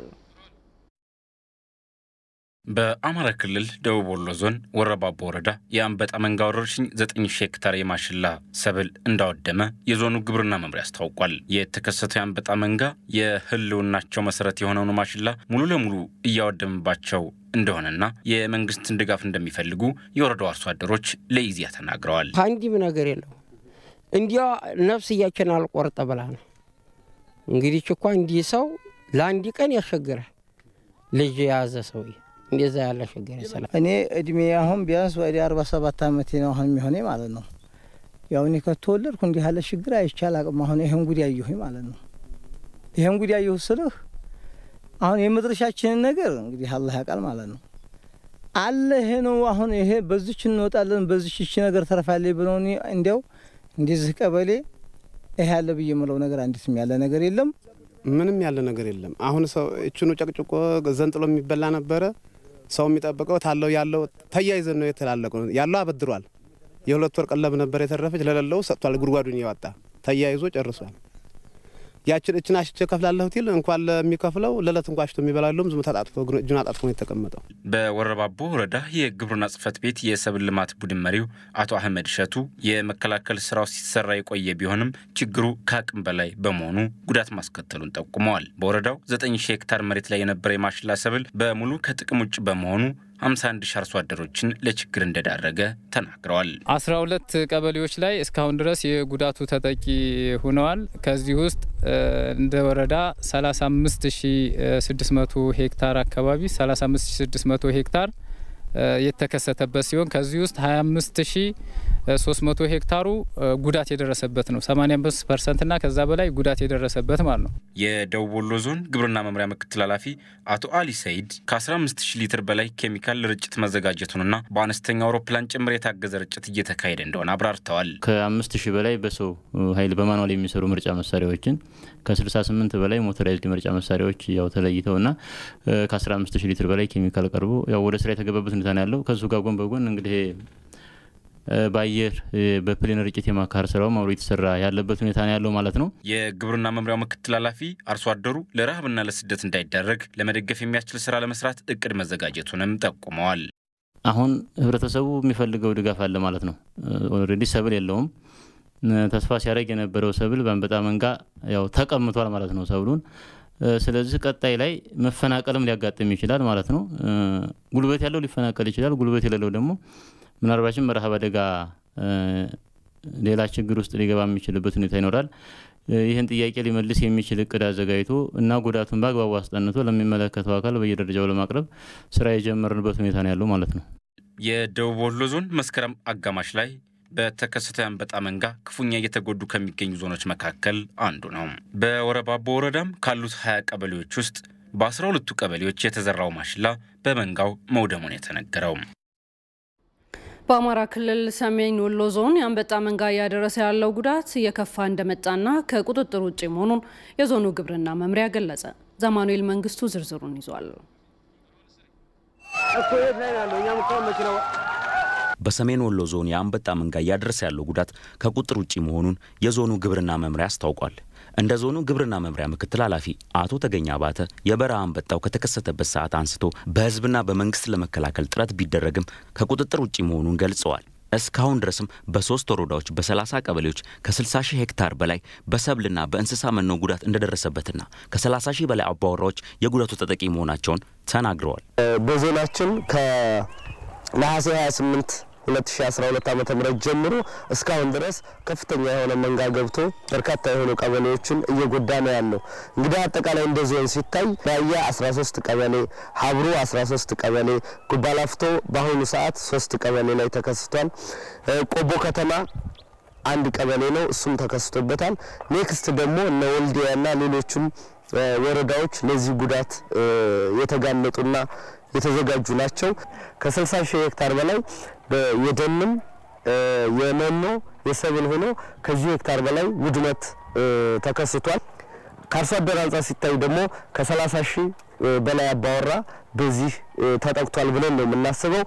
በአማራ ክልል ደቡብ ወሎ ዞን ወረባቦ ወረዳ የአንበጣ መንጋ ወረርሽኝ 9000 ሄክታር የማሽላ ሰብል እንዳወደመ የዞኑ ግብርና መምሪያ አስታውቋል። የተከሰተው የአንበጣ መንጋ የህልውናቸው መሰረት የሆነውን ማሽላ ሙሉ ለሙሉ እያወደመባቸው እንደሆነና የመንግስትን ድጋፍ እንደሚፈልጉ የወረዳው አርሶ አደሮች ለኢዜአ ተናግረዋል። አንዲም ነገር የለው እንዲያ ነፍስ እያችን አልቆርጠ ብላ ነው እንግዲህ እኮ እንዲህ ሰው ለአንድ ቀን ያሸግራል። ልጅ ያዘ ሰው እንደዛ ያለ ሸገረ ሰላም እኔ እድሜ አሁን ቢያንስ ወደ 47 አመት ነው አሁን የሚሆነኝ ማለት ነው። ያው እኔ ከተወለድኩ እንዲህ ያለ ችግር አይቻል አቅም አሁን ይሄን ጉድ ያየሁኝ ማለት ነው። ይሄን ጉድ ያየሁ ስልህ አሁን የመድረሻችንን ነገር እንግዲህ አላህ ያውቃል ማለት ነው። አለ ይሄ ነው አሁን ይሄ በዚች እንወጣለን በዚች እቺ ነገር ተረፋለይ ብለው እንዲያው እንደዚህ ቀበሌ ይሄ ያለ በየመለው ነገር አንዲስም ያለ ነገር የለም ምንም ያለ ነገር የለም አሁን ሰው እቹኑ ጨቅጭቆ ዘንጥሎ የሚበላ ነበር ሰው የሚጠብቀው ታለው ያለው ተያይዘን ነው የተላለቀው ያለው አበድሯል የሁለት ወር ቀለብ ነበር የተረፈች ለሌለው ሰጥቷል ጉርጓዱን ያወጣ ተያይዞ ጨርሷል ያችን አሽቼ ከፍላለሁ ትል እንኳን ለሚከፍለው ለለት እንኳን አሽቶ የሚበላልም ዝም ተጣጥፎ እጁን አጣጥፎ ነው የተቀመጠው በወረባቦ ወረዳ የግብርና ጽፈት ቤት የሰብል ልማት ቡድን መሪው አቶ አህመድ ሸቱ የመከላከል ስራው ሲሰራ የቆየ ቢሆንም ችግሩ ከአቅም በላይ በመሆኑ ጉዳት ማስከተሉን ጠቁመዋል በወረዳው 9000 ሄክታር መሬት ላይ የነበረ የማሽላ ሰብል በሙሉ ከጥቅም ውጭ በመሆኑ 51 ሺህ አርሶ አደሮችን ለችግር እንደዳረገ ተናግረዋል 12 ቀበሌዎች ላይ እስካሁን ድረስ የጉዳቱ ተጠቂ ሆነዋል ከዚህ ውስጥ እንደ ወረዳ 35600 ሄክታር አካባቢ 35600 ሄክታር የተከሰተበት ሲሆን ከዚህ ውስጥ 25300 ሄክታሩ ጉዳት የደረሰበት ነው 85% እና ከዛ በላይ ጉዳት የደረሰበት ማለት ነው የደቡብ ወሎ ዞን ግብርና መምሪያ ምክትል ኃላፊ አቶ አሊ ሰይድ ከ15000 ሊትር በላይ ኬሚካል ርጭት መዘጋጀቱንና በአነስተኛ አውሮፕላን ጭምር የታገዘ ርጭት እየተካሄደ እንደሆነ አብራርተዋል ከ5000 በላይ በሰው ኃይል በማኑዋል የሚሰሩ ምርጫ መሳሪያዎችን ከ68 በላይ ሞተራይዝድ ምርጫ መሳሪያዎች ያው ተለይተውና ከ15000 ሊትር በላይ ኬሚካል ቀርቦ ያው ወደ ስራ የተገባበት ሁኔታ ነው ያለው ከሱ ጋር ጎን በጎን እንግዲህ ባየር በፕሌን ርጭት የማካር ስራው ማውሪ ተሰራ ያለበት ሁኔታ ነው ያለው ማለት ነው የግብርና መምሪያው ምክትል ኃላፊ አርሶ አደሩ ለረሃብና ለስደት እንዳይዳረግ ለመደገፍ የሚያስችል ስራ ለመስራት እቅድ መዘጋጀቱንም ጠቁመዋል አሁን ህብረተሰቡ የሚፈልገው ድጋፍ አለ ማለት ነው ኦሬዲ ሰብል የለውም ተስፋ ሲያረግ የነበረው ሰብል በአንበጣ መንጋ ያው ተቀምጧል ማለት ነው ሰብሉን ስለዚህ ቀጣይ ላይ መፈናቀልም ሊያጋጥም ይችላል ማለት ነው ጉልበት ያለው ሊፈናቀል ይችላል ጉልበት የሌለው ደግሞ ምናልባትም ረሃብ አደጋ ሌላ ችግር ውስጥ ሊገባ የሚችልበት ሁኔታ ይኖራል ይሄን ጥያቄ ሊመልስ የሚችል እቅድ አዘጋጅቶ እና ጉዳቱን በአግባቡ አስጠንቶ ለሚመለከተው አካል በየደረጃው ለማቅረብ ስራ የጀመርንበት ሁኔታ ነው ያለው ማለት ነው የደቡብ ወሎ ዞን መስከረም አጋማሽ ላይ በተከሰተ አንበጣ መንጋ ክፉኛ እየተጎዱ ከሚገኙ ዞኖች መካከል አንዱ ነው በወረባቦ ወረዳም ካሉት 20 ቀበሌዎች ውስጥ በ12ቱ ቀበሌዎች የተዘራው ማሽላ በመንጋው መውደሙን የተነገረው በአማራ ክልል ሰሜን ወሎ ዞን የአንበጣ መንጋ ያደረሰ ያለው ጉዳት የከፋ እንደመጣና ከቁጥጥር ውጪ መሆኑን የዞኑ ግብርና መምሪያ ገለጸ ዘማኑኤል መንግስቱ ዝርዝሩን ይዟል በሰሜን ወሎ ዞን የአንበጣ መንጋ ያደረሰ ያለው ጉዳት ከቁጥጥር ውጪ መሆኑን የዞኑ ግብርና መምሪያ አስታውቋል እንደ ዞኑ ግብርና መምሪያ ምክትል ኃላፊ አቶ ተገኛ ባተ የበረሃ አንበጣው ከተከሰተበት ሰዓት አንስቶ በህዝብና በመንግስት ለመከላከል ጥረት ቢደረግም ከቁጥጥር ውጪ መሆኑን ገልጸዋል እስካሁን ድረስም በ3 ወረዳዎች በ30 ቀበሌዎች ከ60,000 ሄክታር በላይ በሰብልና በእንስሳ መኖ ጉዳት እንደደረሰበትና ከ30,000 በላይ አባወራዎች የጉዳቱ ተጠቂ መሆናቸውን ተናግረዋል በዞናችን ከነሐሴ 28 2012 ዓመተ ምህረት ጀምሮ እስካሁን ድረስ ከፍተኛ የሆነ መንጋ ገብቶ በርካታ የሆኑ ቀበሌዎችን እየጎዳ ነው ያለው እንግዲህ አጠቃላይ እንደ ዞን ሲታይ ራያ 13 ቀበሌ ሀብሩ 13 ቀበሌ ጉባላፍቶ በአሁኑ ሰዓት 3 ቀበሌ ላይ ተከስቷል ቆቦ ከተማ አንድ ቀበሌ ነው እሱም ተከስቶበታል ኔክስት ደግሞ እነ ወልዲያና ሌሎችም ወረዳዎች ለዚህ ጉዳት የተጋለጡና የተዘጋጁ ናቸው ከ60,000 ሄክታር በላይ የደንም የመኖ የሰብል ሆኖ ከዚህ ሄክታር በላይ ውድመት ተከስቷል ከአርሶ አደር አንፃር ሲታይ ደግሞ ከ30,000 በላይ አባወራ በዚህ ተጠቅቷል ብለን ነው የምናስበው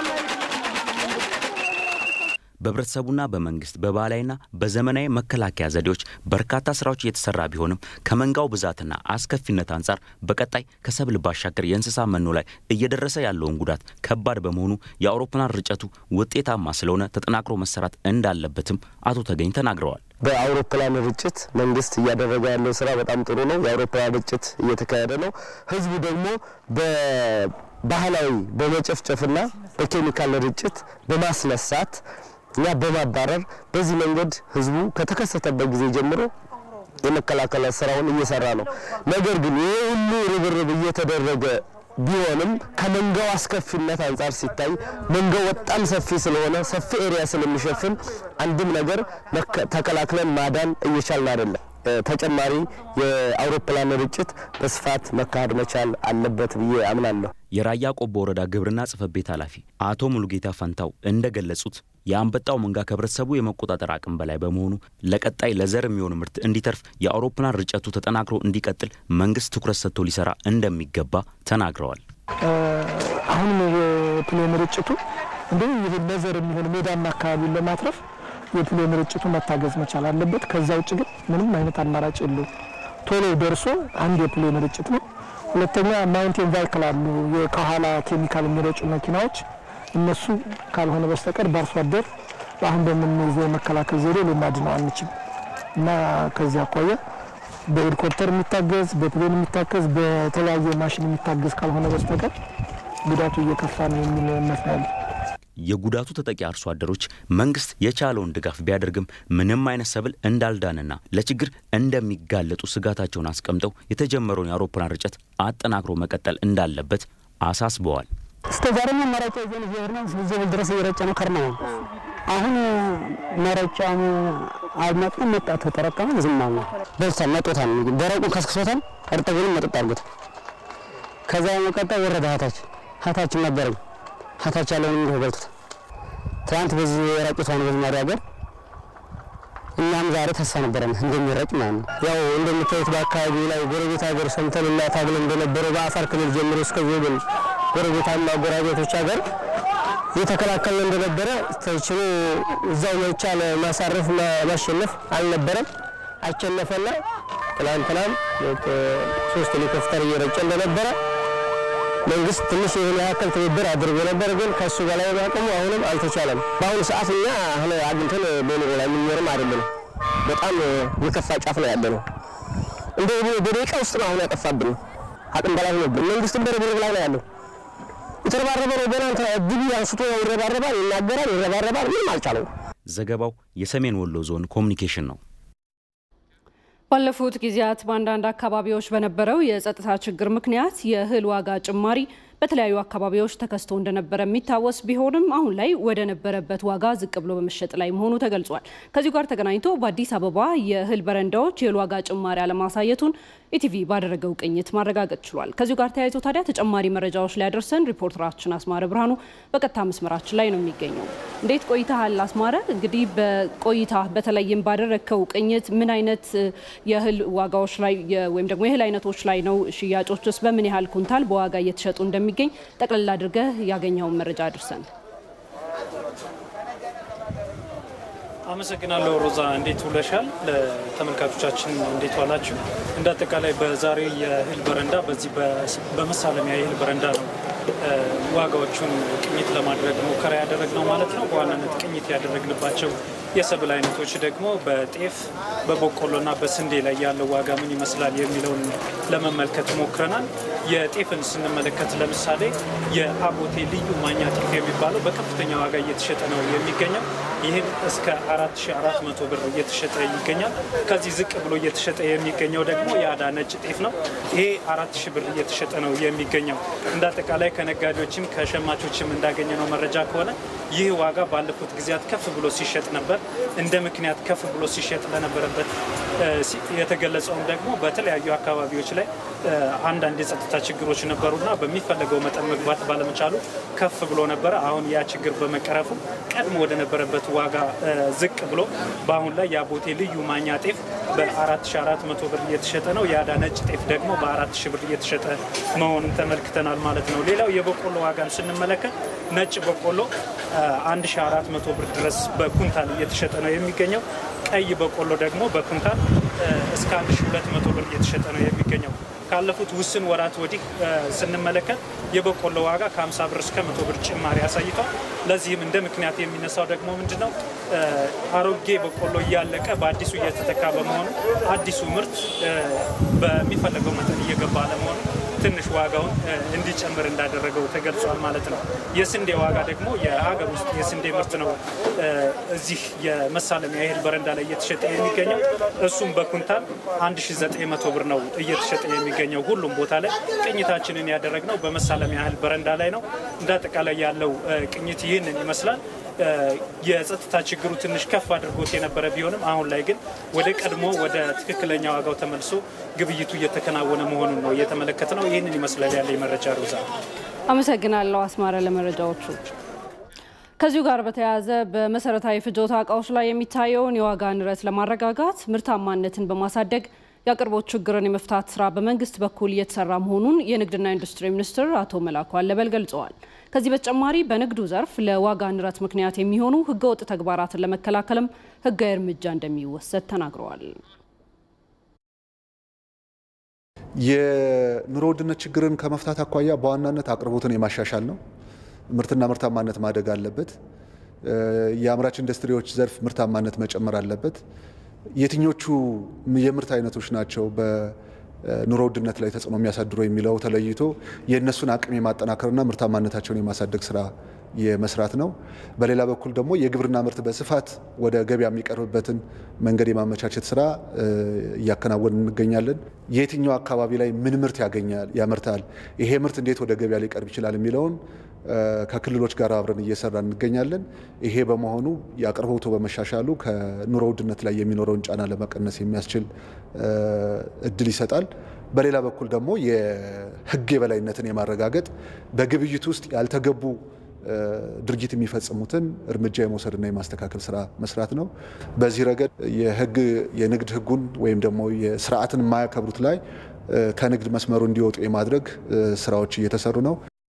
በብረተሰቡና በመንግስት በባህላዊና በዘመናዊ መከላከያ ዘዴዎች በርካታ ስራዎች እየተሰራ ቢሆንም ከመንጋው ብዛትና አስከፊነት አንፃር በቀጣይ ከሰብል ባሻገር የእንስሳ መኖ ላይ እየደረሰ ያለውን ጉዳት ከባድ በመሆኑ የአውሮፕላን ርጨቱ ውጤታማ ስለሆነ ተጠናክሮ መሰራት እንዳለበትም አቶ ተገኝ ተናግረዋል በአውሮፕላን ርጭት መንግስት እያደረገ ያለው ስራ በጣም ጥሩ ነው የአውሮፕላን ርጭት እየተካሄደ ነው ህዝቡ ደግሞ በባህላዊ በመጨፍጨፍና በኬሚካል ርጭት በማስነሳት ያ በማባረር በዚህ መንገድ ህዝቡ ከተከሰተበት ጊዜ ጀምሮ የመከላከል ስራውን እየሰራ ነው ነገር ግን ይሄ ሁሉ ርብርብ እየተደረገ ቢሆንም ከመንጋው አስከፊነት አንፃር ሲታይ መንጋው በጣም ሰፊ ስለሆነ ሰፊ ኤሪያ ስለሚሸፍን አንድም ነገር ተከላክለን ማዳን እየቻልን አይደለም ተጨማሪ የአውሮፕላን ርጭት በስፋት መካሄድ መቻል አለበት ብዬ አምናለሁ። የራያ ቆቦ ወረዳ ግብርና ጽሕፈት ቤት ኃላፊ አቶ ሙሉጌታ ፈንታው እንደገለጹት የአንበጣው መንጋ ከህብረተሰቡ የመቆጣጠር አቅም በላይ በመሆኑ ለቀጣይ ለዘር የሚሆን ምርት እንዲተርፍ የአውሮፕላን ርጭቱ ተጠናክሮ እንዲቀጥል መንግስት ትኩረት ሰጥቶ ሊሰራ እንደሚገባ ተናግረዋል። አሁን የፕሌን ርጭቱ እንዴ ለዘር የሚሆን ሜዳማ አካባቢ ለማትረፍ የፕሌን ርጭቱ መታገዝ መቻል አለበት። ከዛ ውጭ ግን ምንም አይነት አማራጭ የለውም። ቶሎ ደርሶ አንድ የፕሌን ርጭት ነው። ሁለተኛ ማውንቴን ቫይክል አሉ የከኋላ ኬሚካል የሚረጩ መኪናዎች እነሱ ካልሆነ በስተቀር በአርሶ አደር አሁን በምንይዘው መከላከል ዘዴ ልናድነው አንችልም እና ከዚያ አኳያ በሄሊኮፕተር የሚታገዝ በፕሌን የሚታገዝ በተለያየ ማሽን የሚታገዝ ካልሆነ በስተቀር ጉዳቱ እየከፋ ነው የሚል እምነት ነው። የጉዳቱ ተጠቂ አርሶ አደሮች መንግስት የቻለውን ድጋፍ ቢያደርግም ምንም አይነት ሰብል እንዳልዳንና ለችግር እንደሚጋለጡ ስጋታቸውን አስቀምጠው የተጀመረውን የአውሮፕላን ርጭት አጠናክሮ መቀጠል እንዳለበት አሳስበዋል። استجارنا مرچ ይዘን ይርና ዝብል ድረስ ይረጨ ነው ከርማ አሁን መረጫው አልመጣም መጣ ተተረከመ ዝማማ በልሳ መጦታል ደረቁ ከስክሶታል እርጥቡን መጥጥ አርጉት ከዛ መቀጣ ወረደ ሀታች ነበር ሀታች ያለውን ነው በልቱት ትራንት በዚህ የራጭቷን በዝማሪ ሀገር እኛም ዛሬ ተስፋ ነበረን እንደሚረጭ ማለት ነው። ያው እንደምታዩት በአካባቢው ላይ ጎረቤት ሀገር ሰምተንና ታግለን እንደነበረው በአፋር ክልል ጀምሮ እስከ ዞብል ጎረቤታና ጎረቤቶች ሀገር የተከላከለ እንደነበረ ተችሎ እዛው መቻል ማሳረፍ ማሸነፍ አልነበረም። አቸነፈና ትላንትናም ሶስት ሄሊኮፕተር እየረጨ እንደነበረ መንግስት ትንሽ የሆነ ያክል ትብብር አድርጎ ነበር፣ ግን ከሱ በላይ ማቆም አሁንም አልተቻለም። በአሁኑ ሰዓት እኛ አሁን አግኝተን በኑሮ ላይ ምንኖርም አይደለም። በጣም የከፋ ጫፍ ላይ ያለ ነው። እንደው በደቂቃ ውስጥ ነው አሁን ያጠፋብን። አቅም በላይ ነው። መንግስት በረብረብ ላይ ነው ያለው። የተረባረበ ነው። በእናንተ ግቢ አንስቶ ይረባረባል፣ ይናገራል፣ ይረባረባል። ምንም አልቻለው። ዘገባው የሰሜን ወሎ ዞን ኮሙኒኬሽን ነው። ባለፉት ጊዜያት በአንዳንድ አካባቢዎች በነበረው የጸጥታ ችግር ምክንያት የእህል ዋጋ ጭማሪ በተለያዩ አካባቢዎች ተከስቶ እንደነበረ የሚታወስ ቢሆንም አሁን ላይ ወደ ነበረበት ዋጋ ዝቅ ብሎ በመሸጥ ላይ መሆኑ ተገልጿል። ከዚህ ጋር ተገናኝቶ በአዲስ አበባ የእህል በረንዳዎች የእህል ዋጋ ጭማሪ አለማሳየቱን ኢቲቪ ባደረገው ቅኝት ማረጋገጥ ችሏል። ከዚህ ጋር ተያይዞ ታዲያ ተጨማሪ መረጃዎች ላይ ያደርሰን ሪፖርተራችን አስማረ ብርሃኑ በቀጥታ መስመራችን ላይ ነው የሚገኘው። እንዴት ቆይታሃል አስማረ? እንግዲህ በቆይታ በተለይም ባደረከው ቅኝት ምን አይነት የእህል ዋጋዎች ላይ ወይም ደግሞ የእህል አይነቶች ላይ ነው ሽያጮችስ በምን ያህል ኩንታል በዋጋ እየተሸጡ እንደሚገኝ ጠቅላላ አድርገህ ያገኘውን መረጃ አድርሰን። አመሰግናለሁ ሮዛ። እንዴት ውለሻል? ለተመልካቾቻችን እንዴት ዋላችሁ? እንዳጠቃላይ በዛሬ የእህል በረንዳ በዚህ በመሳለሚያ የእህል በረንዳ ነው ዋጋዎቹን ቅኝት ለማድረግ ሙከራ ያደረግነው ማለት ነው። በዋናነት ቅኝት ያደረግንባቸው የሰብል አይነቶች ደግሞ በጤፍ በበቆሎና በስንዴ ላይ ያለው ዋጋ ምን ይመስላል የሚለውን ለመመልከት ሞክረናል። የጤፍን ስንመለከት ለምሳሌ የአቦቴ ልዩ ማኛ ጤፍ የሚባለው በከፍተኛ ዋጋ እየተሸጠ ነው የሚገኘው። ይህም እስከ 4400 ብር እየተሸጠ ይገኛል። ከዚህ ዝቅ ብሎ እየተሸጠ የሚገኘው ደግሞ የአዳ ነጭ ጤፍ ነው። ይሄ 4000 ብር እየተሸጠ ነው የሚገኘው። እንዳጠቃላይ ከነጋዴዎችም ከሸማቾችም እንዳገኘነው መረጃ ከሆነ ይህ ዋጋ ባለፉት ጊዜያት ከፍ ብሎ ሲሸጥ ነበር። እንደ ምክንያት ከፍ ብሎ ሲሸጥ ለነበረበት የተገለጸውም ደግሞ በተለያዩ አካባቢዎች ላይ አንዳንድ የጸጥታ ችግሮች ነበሩና በሚፈለገው መጠን መግባት ባለመቻሉ ከፍ ብሎ ነበር። አሁን ያ ችግር በመቀረፉ ቀድሞ ወደ ነበረበት ዋጋ ዝቅ ብሎ በአሁን ላይ የአቦቴ ልዩ ማኛ ጤፍ በ4400 ብር እየተሸጠ ነው። የአዳ ነጭ ጤፍ ደግሞ በ4000 ብር እየተሸጠ መሆኑን ተመልክተናል ማለት ነው። ሌላው የበቆሎ ዋጋን ስንመለከት ነጭ በቆሎ 1400 ብር ድረስ በኩንታል እየተሸጠ ነው የሚገኘው። ቀይ በቆሎ ደግሞ በኩንታል እስከ 1200 ብር እየተሸጠ ነው የሚገኘው። ካለፉት ውስን ወራት ወዲህ ስንመለከት የበቆሎ ዋጋ ከ50 ብር እስከ 100 ብር ጭማሪ አሳይቷል። ለዚህም እንደ ምክንያት የሚነሳው ደግሞ ምንድነው? አሮጌ በቆሎ እያለቀ በአዲሱ እየተተካ በመሆኑ አዲሱ ምርት በሚፈለገው መጠን እየገባ ለመሆኑ ትንሽ ዋጋውን እንዲጨምር እንዳደረገው ተገልጿል ማለት ነው። የስንዴ ዋጋ ደግሞ የሀገር ውስጥ የስንዴ ምርት ነው እዚህ የመሳለሚያ የእህል በረንዳ ላይ እየተሸጠ የሚገኘው። እሱም በኩንታል 1900 ብር ነው እየተሸጠ የሚገኘው። ሁሉም ቦታ ላይ ቅኝታችንን ያደረግነው በመሳለሚያ የእህል በረንዳ ላይ ነው። እንዳጠቃላይ ያለው ቅኝት ይህንን ይመስላል። የጸጥታ ችግሩ ትንሽ ከፍ አድርጎት የነበረ ቢሆንም አሁን ላይ ግን ወደ ቀድሞ ወደ ትክክለኛ ዋጋው ተመልሶ ግብይቱ እየተከናወነ መሆኑን ነው እየተመለከተ ነው። ይህንን ይመስላል ያለ መረጃ ሮዛ። አመሰግናለሁ አስማረ ለመረጃዎቹ። ከዚሁ ጋር በተያያዘ በመሰረታዊ ፍጆታ እቃዎች ላይ የሚታየውን የዋጋ ንረት ለማረጋጋት ምርታማነትን በማሳደግ የአቅርቦት ችግርን የመፍታት ስራ በመንግስት በኩል እየተሰራ መሆኑን የንግድና ኢንዱስትሪ ሚኒስትር አቶ መላኩ አለበል ገልጸዋል። ከዚህ በተጨማሪ በንግዱ ዘርፍ ለዋጋ ንረት ምክንያት የሚሆኑ ህገወጥ ተግባራትን ለመከላከልም ህጋዊ እርምጃ እንደሚወሰድ ተናግረዋል። የኑሮ ውድነት ችግርን ከመፍታት አኳያ በዋናነት አቅርቦትን የማሻሻል ነው። ምርትና ምርታማነት ማደግ አለበት። የአምራች ኢንዱስትሪዎች ዘርፍ ምርታማነት መጨመር አለበት። የትኞቹ የምርት አይነቶች ናቸው በኑሮ ውድነት ላይ ተጽዕኖ የሚያሳድሩ የሚለው ተለይቶ የእነሱን አቅም የማጠናከርና ምርታማነታቸውን የማሳደግ ስራ የመስራት ነው። በሌላ በኩል ደግሞ የግብርና ምርት በስፋት ወደ ገበያ የሚቀርብበትን መንገድ የማመቻቸት ስራ እያከናወንን እንገኛለን። የትኛው አካባቢ ላይ ምን ምርት ያመርታል፣ ይሄ ምርት እንዴት ወደ ገበያ ሊቀርብ ይችላል የሚለውን ከክልሎች ጋር አብረን እየሰራን እንገኛለን። ይሄ በመሆኑ የአቅርቦቱ በመሻሻሉ ከኑሮ ውድነት ላይ የሚኖረውን ጫና ለመቀነስ የሚያስችል እድል ይሰጣል። በሌላ በኩል ደግሞ የህግ የበላይነትን የማረጋገጥ በግብይት ውስጥ ያልተገቡ ድርጊት የሚፈጽሙትን እርምጃ የመውሰድና የማስተካከል ስራ መስራት ነው። በዚህ ረገድ የንግድ ህጉን ወይም ደግሞ የስርዓትን የማያከብሩት ላይ ከንግድ መስመሩ እንዲወጡ የማድረግ ስራዎች እየተሰሩ ነው።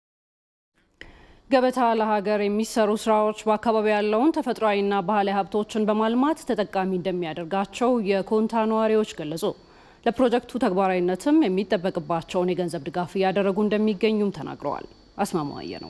ገበታ ለሀገር የሚሰሩ ስራዎች በአካባቢ ያለውን ተፈጥሯዊና ባህላዊ ሀብቶችን በማልማት ተጠቃሚ እንደሚያደርጋቸው የኮንታ ነዋሪዎች ገለጹ። ለፕሮጀክቱ ተግባራዊነትም የሚጠበቅባቸውን የገንዘብ ድጋፍ እያደረጉ እንደሚገኙም ተናግረዋል። አስማማየ ነው።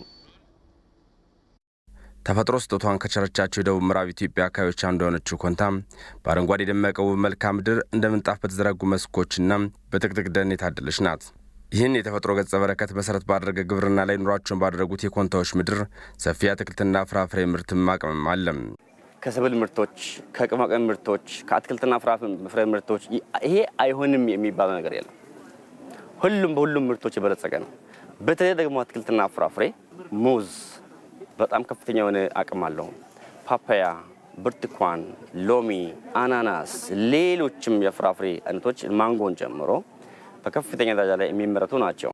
ተፈጥሮ ስጦታን ከቸረቻቸው የደቡብ ምዕራብ ኢትዮጵያ አካባቢዎች አንዱ የሆነችው ኮንታ በአረንጓዴ የደመቀው መልክዓ ምድር እንደ ምንጣፍ በተዘረጉ መስኮችና በጥቅጥቅ ደን የታደለች ናት። ይህን የተፈጥሮ ገጸ በረከት መሰረት ባደረገ ግብርና ላይ ኑሯቸውን ባደረጉት የኮንታዎች ምድር ሰፊ አትክልትና ፍራፍሬ ምርትም አቅምም አለ። ከሰብል ምርቶች፣ ከቅመም ምርቶች፣ ከአትክልትና ፍራፍሬ ምርቶች ይሄ አይሆንም የሚባል ነገር የለም። በሁሉም ምርቶች የበለጸገ ነው። በተለይ ደግሞ አትክልትና ፍራፍሬ ሙዝ በጣም ከፍተኛ የሆነ አቅም አለው። ፓፓያ፣ ብርቱካን፣ ሎሚ፣ አናናስ፣ ሌሎችም የፍራፍሬ አይነቶች ማንጎን ጨምሮ በከፍተኛ ደረጃ ላይ የሚመረቱ ናቸው።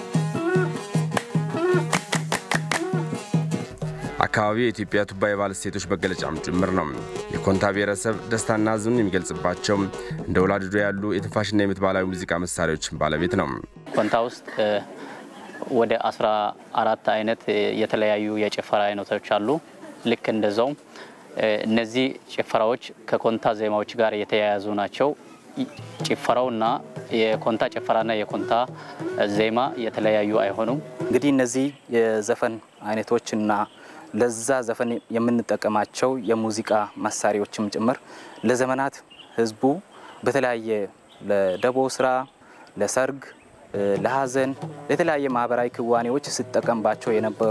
አካባቢው የኢትዮጵያ ቱባ የባህል እሴቶች መገለጫም ጭምር ነው። የኮንታ ብሔረሰብ ደስታና ሐዘኑን የሚገልጽባቸው እንደ ወላድዶ ያሉ የትንፋሽና የምት ባህላዊ ሙዚቃ መሳሪያዎች ባለቤት ነው። ኮንታ ውስጥ ወደ 14 አይነት የተለያዩ የጭፈራ አይነቶች አሉ። ልክ እንደዛው እነዚህ ጭፈራዎች ከኮንታ ዜማዎች ጋር የተያያዙ ናቸው። ጭፈራውና የኮንታ ጭፈራና የኮንታ ዜማ የተለያዩ አይሆኑም። እንግዲህ እነዚህ የዘፈን አይነቶችና ለዛ ዘፈን የምንጠቀማቸው የሙዚቃ መሳሪያዎችም ጭምር ለዘመናት ህዝቡ በተለያየ ለደቦ ስራ፣ ለሰርግ፣ ለሐዘን፣ ለተለያየ ማህበራዊ ክዋኔዎች ሲጠቀምባቸው የነበሩ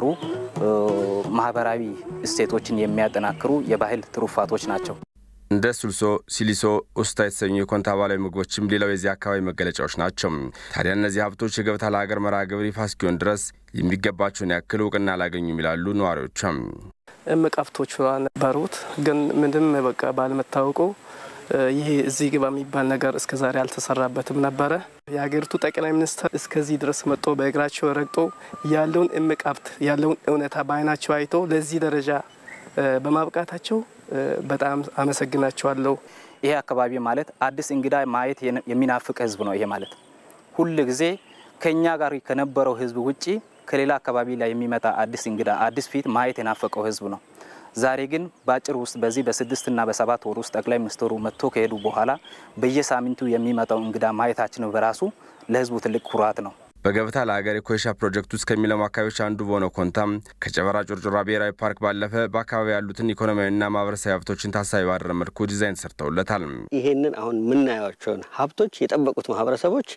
ማህበራዊ እሴቶችን የሚያጠናክሩ የባህል ትሩፋቶች ናቸው። እንደ ሱልሶ፣ ሲሊሶ፣ ኡስታ የተሰኙ የኮንታ ባህላዊ ምግቦችም ሌላው የዚህ አካባቢ መገለጫዎች ናቸው። ታዲያ እነዚህ ሀብቶች የገበታ ለሀገር መርሃ ግብር ይፋ እስኪሆን ድረስ የሚገባቸውን ያክል እውቅና አላገኙም ይላሉ ነዋሪዎችም። እምቅ ሀብቶች ነበሩት፣ ግን ምንም በቃ ባለመታወቁ ይሄ እዚህ ግባ የሚባል ነገር እስከዛሬ አልተሰራበትም ነበረ። የሀገሪቱ ጠቅላይ ሚኒስትር እስከዚህ ድረስ መጥቶ በእግራቸው ረግጦ ያለውን እምቅ ሀብት ያለውን እውነታ በአይናቸው አይቶ ለዚህ ደረጃ በማብቃታቸው በጣም አመሰግናቸዋለሁ። ይሄ አካባቢ ማለት አዲስ እንግዳ ማየት የሚናፍቅ ህዝብ ነው። ይሄ ማለት ሁሉ ጊዜ ከኛ ጋር ከነበረው ህዝብ ውጪ ከሌላ አካባቢ ላይ የሚመጣ አዲስ እንግዳ አዲስ ፊት ማየት የናፈቀው ህዝብ ነው። ዛሬ ግን በአጭር ውስጥ በዚህ በ6 እና በ7 ወር ውስጥ ጠቅላይ ሚኒስትሩ መጥቶ ከሄዱ በኋላ በየሳምንቱ የሚመጣው እንግዳ ማየታችን በራሱ ለህዝቡ ትልቅ ኩራት ነው። በገበታ ለሀገር የኮይሻ ፕሮጀክት ውስጥ ከሚለሙ አካባቢዎች አንዱ በሆነው ኮንታ ከጨበራ ጩርጩራ ብሔራዊ ፓርክ ባለፈ በአካባቢ ያሉትን ኢኮኖሚያዊና ማህበረሰባዊ ሀብቶችን ታሳቢ ባደረገ መልኩ ዲዛይን ሰርተውለታል። ይሄንን አሁን የምናያቸውን ሀብቶች የጠበቁት ማህበረሰቦች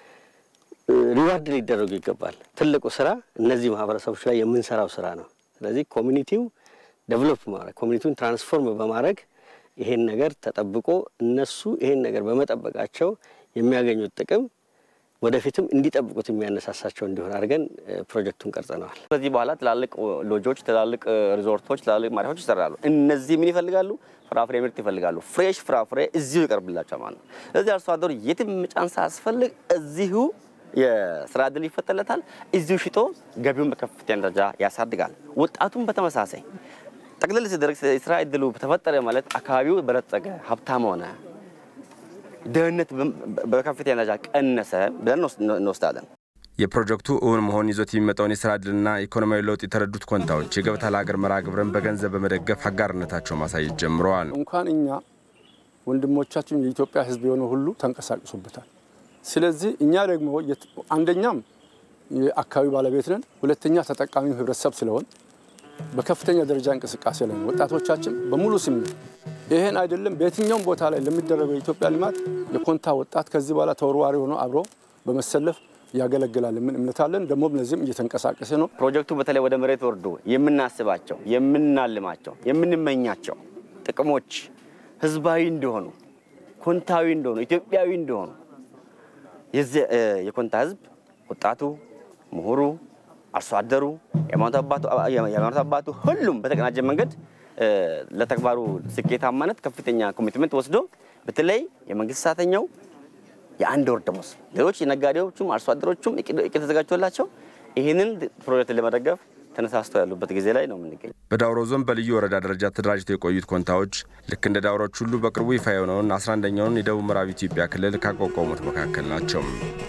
ሪዋርድ ሊደረጉ ይገባል። ትልቁ ስራ እነዚህ ማህበረሰቦች ላይ የምንሰራው ስራ ነው። ስለዚህ ኮሚኒቲው ዴቨሎፕ ማድረግ ኮሚኒቲውን ትራንስፎርም በማድረግ ይሄን ነገር ተጠብቆ እነሱ ይሄን ነገር በመጠበቃቸው የሚያገኙት ጥቅም ወደፊትም እንዲጠብቁት የሚያነሳሳቸው እንዲሆን አድርገን ፕሮጀክቱን ቀርጸናል። ከዚህ በኋላ ትላልቅ ሎጆች፣ ትላልቅ ሪዞርቶች፣ ትላልቅ ማረፊያዎች ይሰራሉ። እነዚህ ምን ይፈልጋሉ? ፍራፍሬ ምርት ይፈልጋሉ። ፍሬሽ ፍራፍሬ እዚሁ ይቀርብላቸዋል ማለት ነው። ስለዚህ አርሶ አደሩ የትም መጫን ሳያስፈልግ እዚሁ የስራ ዕድል ይፈጠርለታል። እዚሁ ሽጦ ገቢውን በከፍተኛ ደረጃ ያሳድጋል። ወጣቱም በተመሳሳይ ጠቅልል ሲደረግ የስራ ዕድሉ በተፈጠረ ማለት አካባቢው በለጸገ ሀብታም ሆነ፣ ደህንነት በከፍተኛ ደረጃ ቀነሰ ብለን እንወስዳለን። የፕሮጀክቱ እውን መሆን ይዞት የሚመጣውን የስራ ዕድልና ኢኮኖሚያዊ ለውጥ የተረዱት ኮንታዎች የገበታ ለሀገር መርሃ ግብርን በገንዘብ በመደገፍ አጋርነታቸው ማሳየት ጀምረዋል። እንኳን እኛ ወንድሞቻችን የኢትዮጵያ ሕዝብ የሆነ ሁሉ ተንቀሳቅሶበታል። ስለዚህ እኛ ደግሞ አንደኛም የአካባቢ ባለቤት ነን፣ ሁለተኛ ተጠቃሚው ህብረተሰብ ስለሆን በከፍተኛ ደረጃ እንቅስቃሴ ላይ ወጣቶቻችን በሙሉ ስሜት ይሄን አይደለም በየትኛውም ቦታ ላይ ለሚደረገው የኢትዮጵያ ልማት የኮንታ ወጣት ከዚህ በኋላ ተወርዋሪ ሆኖ አብሮ በመሰለፍ ያገለግላል። ምን እምነት አለን። ደግሞ ለዚህም እየተንቀሳቀሰ ነው። ፕሮጀክቱ በተለይ ወደ መሬት ወርዶ የምናስባቸው፣ የምናልማቸው፣ የምንመኛቸው ጥቅሞች ህዝባዊ እንደሆኑ፣ ኮንታዊ እንደሆኑ፣ ኢትዮጵያዊ እንደሆኑ የዚህ የኮንታ ህዝብ ወጣቱ፣ ምሁሩ፣ አርሶ አደሩ፣ የሃይማኖት አባቱ ሁሉም በተቀናጀ መንገድ ለተግባሩ ስኬታማነት ከፍተኛ ኮሚትመንት ወስዶ በተለይ የመንግስት ሰራተኛው የአንድ ወር ደሞዝ ሌሎች የነጋዴዎቹም አርሶ አደሮቹም እቅድ ተዘጋጅቶላቸው ይህንን ፕሮጀክት ለመደገፍ ተነሳስተው ያሉበት ጊዜ ላይ ነው የምንገኘው። በዳውሮ ዞን በልዩ ወረዳ ደረጃ ተደራጅተው የቆዩት ኮንታዎች ልክ እንደ ዳውሮች ሁሉ በቅርቡ ይፋ የሆነውን 11ኛውን የደቡብ ምዕራብ ኢትዮጵያ ክልል ካቋቋሙት መካከል ናቸው።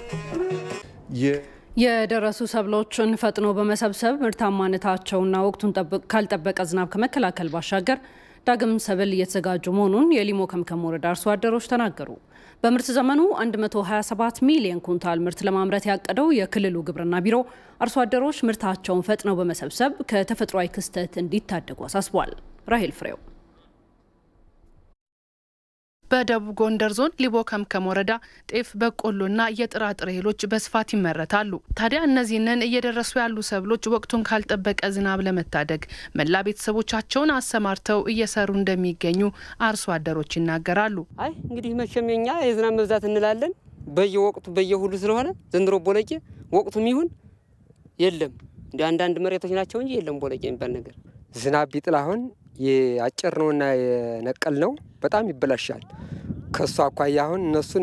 የደረሱ ሰብሎችን ፈጥኖ በመሰብሰብ ምርታማነታቸውና ወቅቱን ካልጠበቀ ዝናብ ከመከላከል ባሻገር ዳግም ሰብል እየተዘጋጁ መሆኑን የሊሞ ከምከም ወረዳ አርሶ አደሮች ተናገሩ። በምርት ዘመኑ 127 ሚሊዮን ኩንታል ምርት ለማምረት ያቀደው የክልሉ ግብርና ቢሮ አርሶ አደሮች ምርታቸውን ፈጥነው በመሰብሰብ ከተፈጥሯዊ ክስተት እንዲታደጉ አሳስቧል። ራሄል ፍሬው በደቡብ ጎንደር ዞን ሊቦ ከምከም ወረዳ ጤፍ፣ በቆሎና የጥራጥሬ እህሎች በስፋት ይመረታሉ። ታዲያ እነዚህንን እየደረሱ ያሉ ሰብሎች ወቅቱን ካልጠበቀ ዝናብ ለመታደግ መላ ቤተሰቦቻቸውን አሰማርተው እየሰሩ እንደሚገኙ አርሶ አደሮች ይናገራሉ። አይ እንግዲህ መቼም የኛ የዝናብ መብዛት እንላለን በየወቅቱ በየሁሉ ስለሆነ ዘንድሮ ቦለቄ ወቅቱም ይሁን የለም። እንደ አንዳንድ መሬቶች ናቸው እንጂ የለም ቦለቄ የሚባል ነገር። ዝናብ ቢጥል አሁን የአጭር ነውና የነቀል ነው በጣም ይበላሻል። ከሱ አኳያ አሁን እነሱን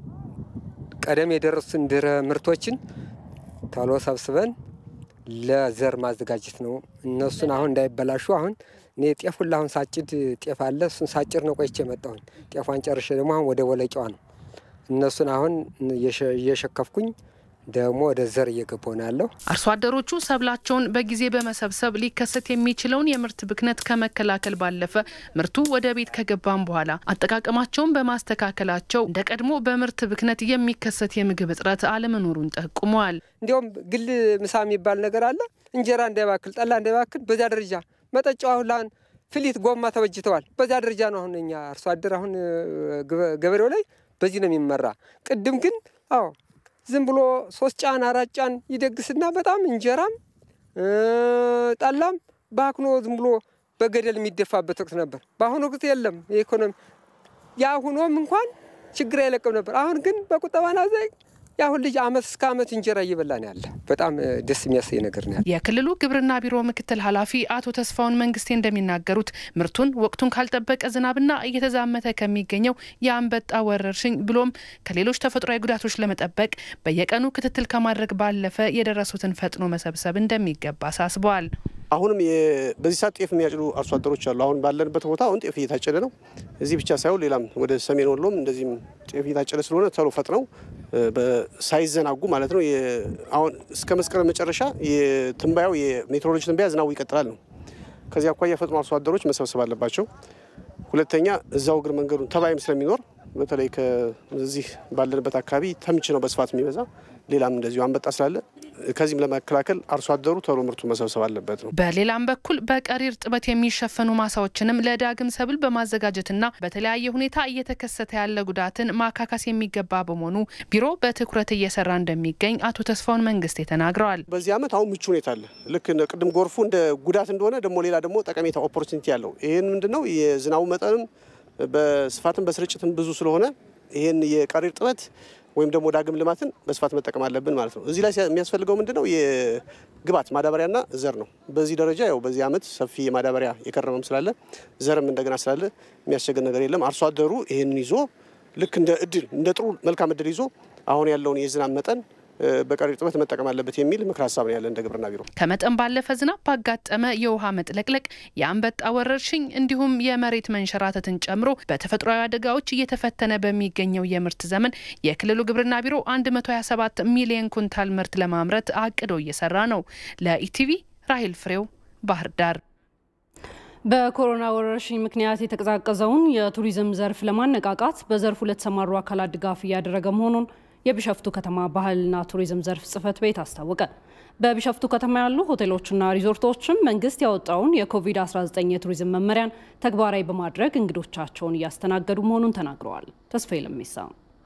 ቀደም የደረሱን ድረ ምርቶችን ቶሎ ሰብስበን ለዘር ማዘጋጀት ነው። እነሱን አሁን እንዳይበላሹ አሁን እኔ ጤፉን አሁን ሳጭድ ጤፍ አለ እሱን ሳጭር ነው ቆይቼ መጣሁ። ጤፏን ጨርሼ ደግሞ አሁን ወደ ወለቂዋ ነው። እነሱን አሁን እየሸከፍኩኝ ደግሞ ወደ ዘር እየገባው ነው ያለው። አርሶ አደሮቹ ሰብላቸውን በጊዜ በመሰብሰብ ሊከሰት የሚችለውን የምርት ብክነት ከመከላከል ባለፈ ምርቱ ወደ ቤት ከገባም በኋላ አጠቃቀማቸውን በማስተካከላቸው እንደ ቀድሞ በምርት ብክነት የሚከሰት የምግብ እጥረት አለመኖሩን ጠቁመዋል። እንዲያውም ግል ምሳ የሚባል ነገር አለ። እንጀራ እንዳይባክል፣ ጠላ እንዳይባክል በዛ ደረጃ መጠጫው አሁን ፍሊት ጎማ ተበጅተዋል። በዛ ደረጃ ነው አሁን እኛ አርሶ አደር አሁን ገበሬው ላይ በዚህ ነው የሚመራ። ቅድም ግን አዎ ዝም ብሎ 3 ጫን 4 ጫን ይደግስና በጣም እንጀራም ጠላም ባክኖ ዝም ብሎ በገደል የሚደፋበት ወቅት ነበር። በአሁኑ ወቅት የለም። የኢኮኖሚ ያሁኑም እንኳን ችግር አይለቅም ነበር። አሁን ግን በቁጠባና ዘይ ያሁን ልጅ አመት እስከ አመት እንጀራ እየበላን ያለ በጣም ደስ የሚያሰኝ ነገር ነው። የክልሉ ግብርና ቢሮ ምክትል ኃላፊ አቶ ተስፋውን መንግስቴ እንደሚናገሩት ምርቱን ወቅቱን ካልጠበቀ ዝናብና እየተዛመተ ከሚገኘው የአንበጣ ወረርሽኝ ብሎም ከሌሎች ተፈጥሯዊ ጉዳቶች ለመጠበቅ በየቀኑ ክትትል ከማድረግ ባለፈ የደረሱትን ፈጥኖ መሰብሰብ እንደሚገባ አሳስበዋል። አሁንም በዚህ ሰዓት ጤፍ የሚያጭዱ አርሶ አደሮች አሉ። አሁን ባለንበት ቦታ አሁን ጤፍ እየታጨደ ነው። እዚህ ብቻ ሳይሆን ሌላም ወደ ሰሜን ወሎም እንደዚህም ጤፍ እየታጨደ ስለሆነ ቶሎ ፈጥነው ሳይዘናጉ ማለት ነው። አሁን እስከ መስከረም መጨረሻ የትንባያው የሜትሮሎጂ ትንባያ ዝናቡ ይቀጥላል ነው። ከዚህ አኳያ ፈጥኖ አርሶ አደሮች መሰብሰብ አለባቸው። ሁለተኛ እዛው እግር መንገዱን ተባይም ስለሚኖር በተለይ ከዚህ ባለንበት አካባቢ ተምች ነው በስፋት የሚበዛ ሌላም እንደዚሁ አንበጣ ስላለ ከዚህም ለመከላከል አርሶ አደሩ ቶሎ ምርቱ መሰብሰብ አለበት ነው። በሌላም በኩል በቀሪ እርጥበት የሚሸፈኑ ማሳዎችንም ለዳግም ሰብል በማዘጋጀትና በተለያየ ሁኔታ እየተከሰተ ያለ ጉዳትን ማካካስ የሚገባ በመሆኑ ቢሮ በትኩረት እየሰራ እንደሚገኝ አቶ ተስፋውን መንግስቴ ተናግረዋል። በዚህ ዓመት አሁን ምቹ ሁኔታ አለ። ልክ ቅድም ጎርፉ እንደ ጉዳት እንደሆነ ደግሞ ሌላ ደግሞ ጠቀሜታ ኦፖርቹኒቲ ያለው ይሄን ምንድነው የዝናቡ መጠንም በስፋትም በስርጭትም ብዙ ስለሆነ ይሄን የቀሪ እርጥበት ወይም ደግሞ ዳግም ልማትን በስፋት መጠቀም አለብን ማለት ነው። እዚህ ላይ የሚያስፈልገው ምንድነው የግብዓት ማዳበሪያና ዘር ነው። በዚህ ደረጃ ያው በዚህ አመት ሰፊ የማዳበሪያ የከረመም ስላለ ዘርም እንደገና ስላለ የሚያስቸግር ነገር የለም። አርሶ አደሩ ይሄንን ይዞ ልክ እንደ ጥሩ መልካም እድል ይዞ አሁን ያለውን የዝናብ መጠን በቀሪ እርጥበት መጠቀም አለበት የሚል ምክር ሀሳብ ነው ያለ እንደ ግብርና ቢሮ። ከመጠን ባለፈ ዝናብ ባጋጠመ የውሃ መጥለቅለቅ የአንበጣ ወረርሽኝ እንዲሁም የመሬት መንሸራተትን ጨምሮ በተፈጥሯዊ አደጋዎች እየተፈተነ በሚገኘው የምርት ዘመን የክልሉ ግብርና ቢሮ 127 ሚሊዮን ኩንታል ምርት ለማምረት አቅዶ እየሰራ ነው። ለኢቲቪ ራሂል ፍሬው ባህር ዳር። በኮሮና ወረርሽኝ ምክንያት የተቀዛቀዘውን የቱሪዝም ዘርፍ ለማነቃቃት በዘርፉ ለተሰማሩ አካላት ድጋፍ እያደረገ መሆኑን የቢሾፍቱ ከተማ ባህልና ቱሪዝም ዘርፍ ጽህፈት ቤት አስታወቀ። በቢሾፍቱ ከተማ ያሉ ሆቴሎችና ሪዞርቶችም መንግስት ያወጣውን የኮቪድ-19 የቱሪዝም መመሪያን ተግባራዊ በማድረግ እንግዶቻቸውን እያስተናገዱ መሆኑን ተናግረዋል። ተስፋዬ ለሚሳ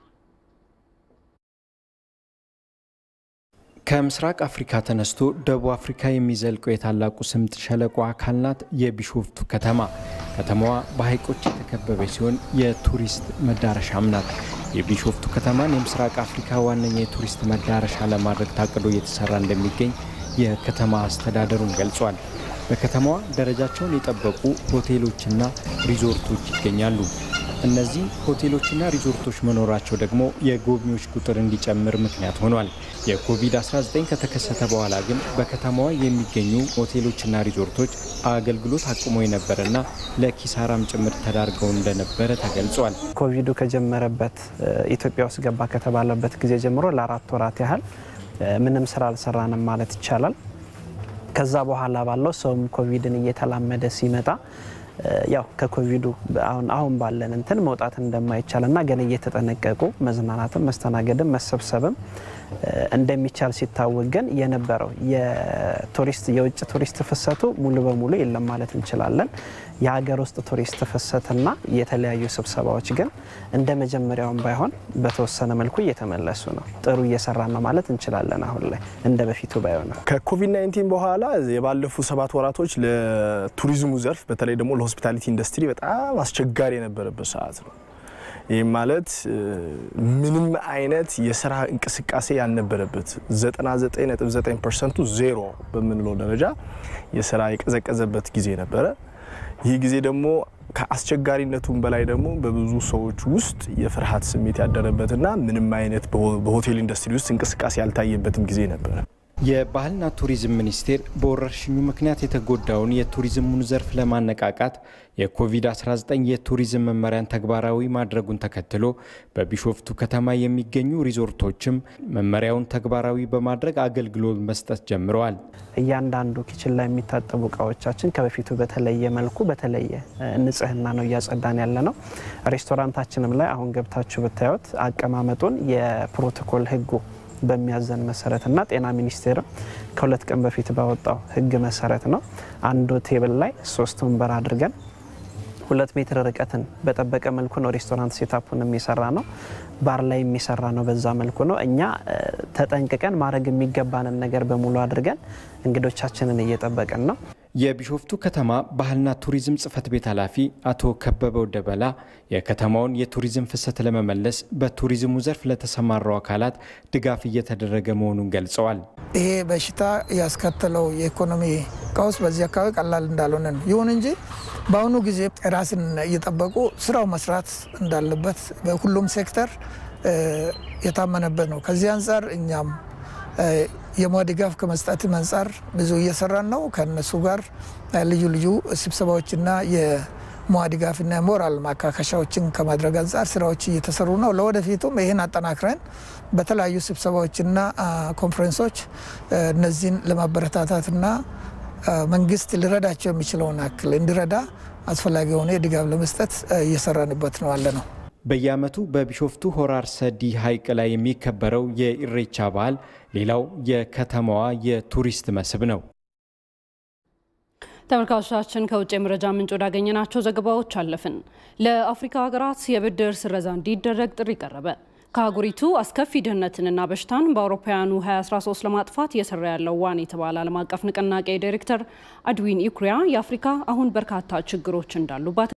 ከምስራቅ አፍሪካ ተነስቶ ደቡብ አፍሪካ የሚዘልቀው የታላቁ ስምጥ ሸለቆ አካል ናት የቢሾፍቱ ከተማ። ከተማዋ በሐይቆች የተከበበች ሲሆን የቱሪስት መዳረሻም ናት። የቢሾፍቱ ከተማን የምስራቅ አፍሪካ ዋነኛ የቱሪስት መዳረሻ ለማድረግ ታቅዶ እየተሰራ እንደሚገኝ የከተማ አስተዳደሩን ገልጿል። በከተማዋ ደረጃቸውን የጠበቁ ሆቴሎችና ሪዞርቶች ይገኛሉ። እነዚህ ሆቴሎችና ሪዞርቶች መኖራቸው ደግሞ የጎብኚዎች ቁጥር እንዲጨምር ምክንያት ሆኗል። የኮቪድ-19 ከተከሰተ በኋላ ግን በከተማዋ የሚገኙ ሆቴሎችና ሪዞርቶች አገልግሎት አቁሞ የነበረና ለኪሳራም ጭምር ተዳርገው እንደነበረ ተገልጿል። ኮቪዱ ከጀመረበት ኢትዮጵያ ውስጥ ገባ ከተባለበት ጊዜ ጀምሮ ለ4 ወራት ያህል ምንም ስራ አልሰራንም ማለት ይቻላል። ከዛ በኋላ ባለው ሰውም ኮቪድን እየተላመደ ሲመጣ ያው ከኮቪዱ አሁን ባለን እንትን መውጣት እንደማይቻልና ገና እየተጠነቀቁ መዝናናትም መስተናገድም መሰብሰብም እንደሚቻል ሲታወቅ ግን የነበረው የውጭ ቱሪስት ፍሰቱ ሙሉ በሙሉ የለም ማለት እንችላለን። የሀገር ውስጥ ቱሪስት ፍሰትና የተለያዩ ስብሰባዎች ግን እንደ መጀመሪያውም ባይሆን በተወሰነ መልኩ እየተመለሱ ነው። ጥሩ እየሰራ ነው ማለት እንችላለን። አሁን ላይ እንደ በፊቱ ባይሆን ከኮቪድ-19 በኋላ የባለፉ 7 ወራቶች ለቱሪዝሙ ዘርፍ በተለይ ደግሞ ለሆስፒታሊቲ ኢንዱስትሪ በጣም አስቸጋሪ የነበረበት ሰዓት ነው። ይህ ማለት ምንም አይነት የስራ እንቅስቃሴ ያልነበረበት 99.9% ዜሮ በምንለው ደረጃ የስራ የቀዘቀዘበት ጊዜ ነበረ። ይህ ጊዜ ደግሞ ከአስቸጋሪነቱም በላይ ደግሞ በብዙ ሰዎች ውስጥ የፍርሃት ስሜት ያደረበትና ምንም አይነት በሆቴል ኢንዱስትሪ ውስጥ እንቅስቃሴ ያልታየበትም ጊዜ ነበር። የባህልና ቱሪዝም ሚኒስቴር በወረርሽኙ ምክንያት የተጎዳውን የቱሪዝሙን ዘርፍ ለማነቃቃት የኮቪድ-19 የቱሪዝም መመሪያን ተግባራዊ ማድረጉን ተከትሎ በቢሾፍቱ ከተማ የሚገኙ ሪዞርቶችም መመሪያውን ተግባራዊ በማድረግ አገልግሎት መስጠት ጀምረዋል። እያንዳንዱ ኪችን ላይ የሚታጠቡ እቃዎቻችን ከበፊቱ በተለየ መልኩ በተለየ ንጽህና ነው እያጸዳን ያለ ነው። ሬስቶራንታችንም ላይ አሁን ገብታችሁ ብታዩት አቀማመጡን የፕሮቶኮል ህጉ በሚያዘን መሰረትና ጤና ሚኒስቴር ከ2 ቀን በፊት ባወጣው ህግ መሰረት ነው አንዱ ቴብል ላይ 3 ወንበር አድርገን 2 ሜትር ርቀትን በጠበቀ መልኩ ነው ሬስቶራንት ሴታፑን የሚሰራ ነው። ባር ላይ የሚሰራ ነው። በዛ መልኩ ነው እኛ ተጠንቅቀን ማድረግ የሚገባንን ነገር በሙሉ አድርገን እንግዶቻችንን እየጠበቀን ነው። የቢሾፍቱ ከተማ ባህልና ቱሪዝም ጽህፈት ቤት ኃላፊ አቶ ከበበው ደበላ የከተማውን የቱሪዝም ፍሰት ለመመለስ በቱሪዝሙ ዘርፍ ለተሰማሩ አካላት ድጋፍ እየተደረገ መሆኑን ገልጸዋል። ይሄ በሽታ ያስከተለው የኢኮኖሚ ቀውስ በዚህ አካባቢ ቀላል እንዳልሆነ ነው። ይሁን እንጂ በአሁኑ ጊዜ ራስን እየጠበቁ ስራው መስራት እንዳለበት በሁሉም ሴክተር የታመነበት ነው። ከዚህ አንፃር እኛም የሙያ ድጋፍ ከመስጠት አንፃር ብዙ እየሰራን ነው። ከነሱ ጋር ልዩ ስብሰባዎችና የሙያ ድጋፍና ሞራል ማካካሻዎችን ከማድረግ አንፃር ስራዎች እየተሰሩ ነው። ለወደፊቱም ይህን አጠናክረን በተለያዩ ስብሰባዎችና ኮንፈረንሶች እነዚህን ለማበረታታትና መንግስት ሊረዳቸው የሚችለውን አክል እንዲረዳ አስፈላጊ የሆነ ድጋፍ ለመስጠት እየሰራንበት ነው አለ ነው። በየዓመቱ በቢሾፍቱ ሆራር ሰዲ ሐይቅ ላይ የሚከበረው የኢሬቻ በዓል ሌላው የከተማዋ የቱሪስት መስህብ ነው። ተመልካቾቻችን ከውጭ የመረጃ ምንጭ ወዳገኘናቸው ዘገባዎች አለፍን። ለአፍሪካ ሀገራት የብድር ስረዛ እንዲደረግ ጥሪ ቀረበ። ከአህጉሪቱ አስከፊ ድህነትንና በሽታን በአውሮፓውያኑ 2013 ለማጥፋት እየሰራ ያለው ዋን የተባለ ዓለም አቀፍ ንቅናቄ ዳይሬክተር አድዊን ኢኩሪያ የአፍሪካ አሁን በርካታ ችግሮች እንዳሉባት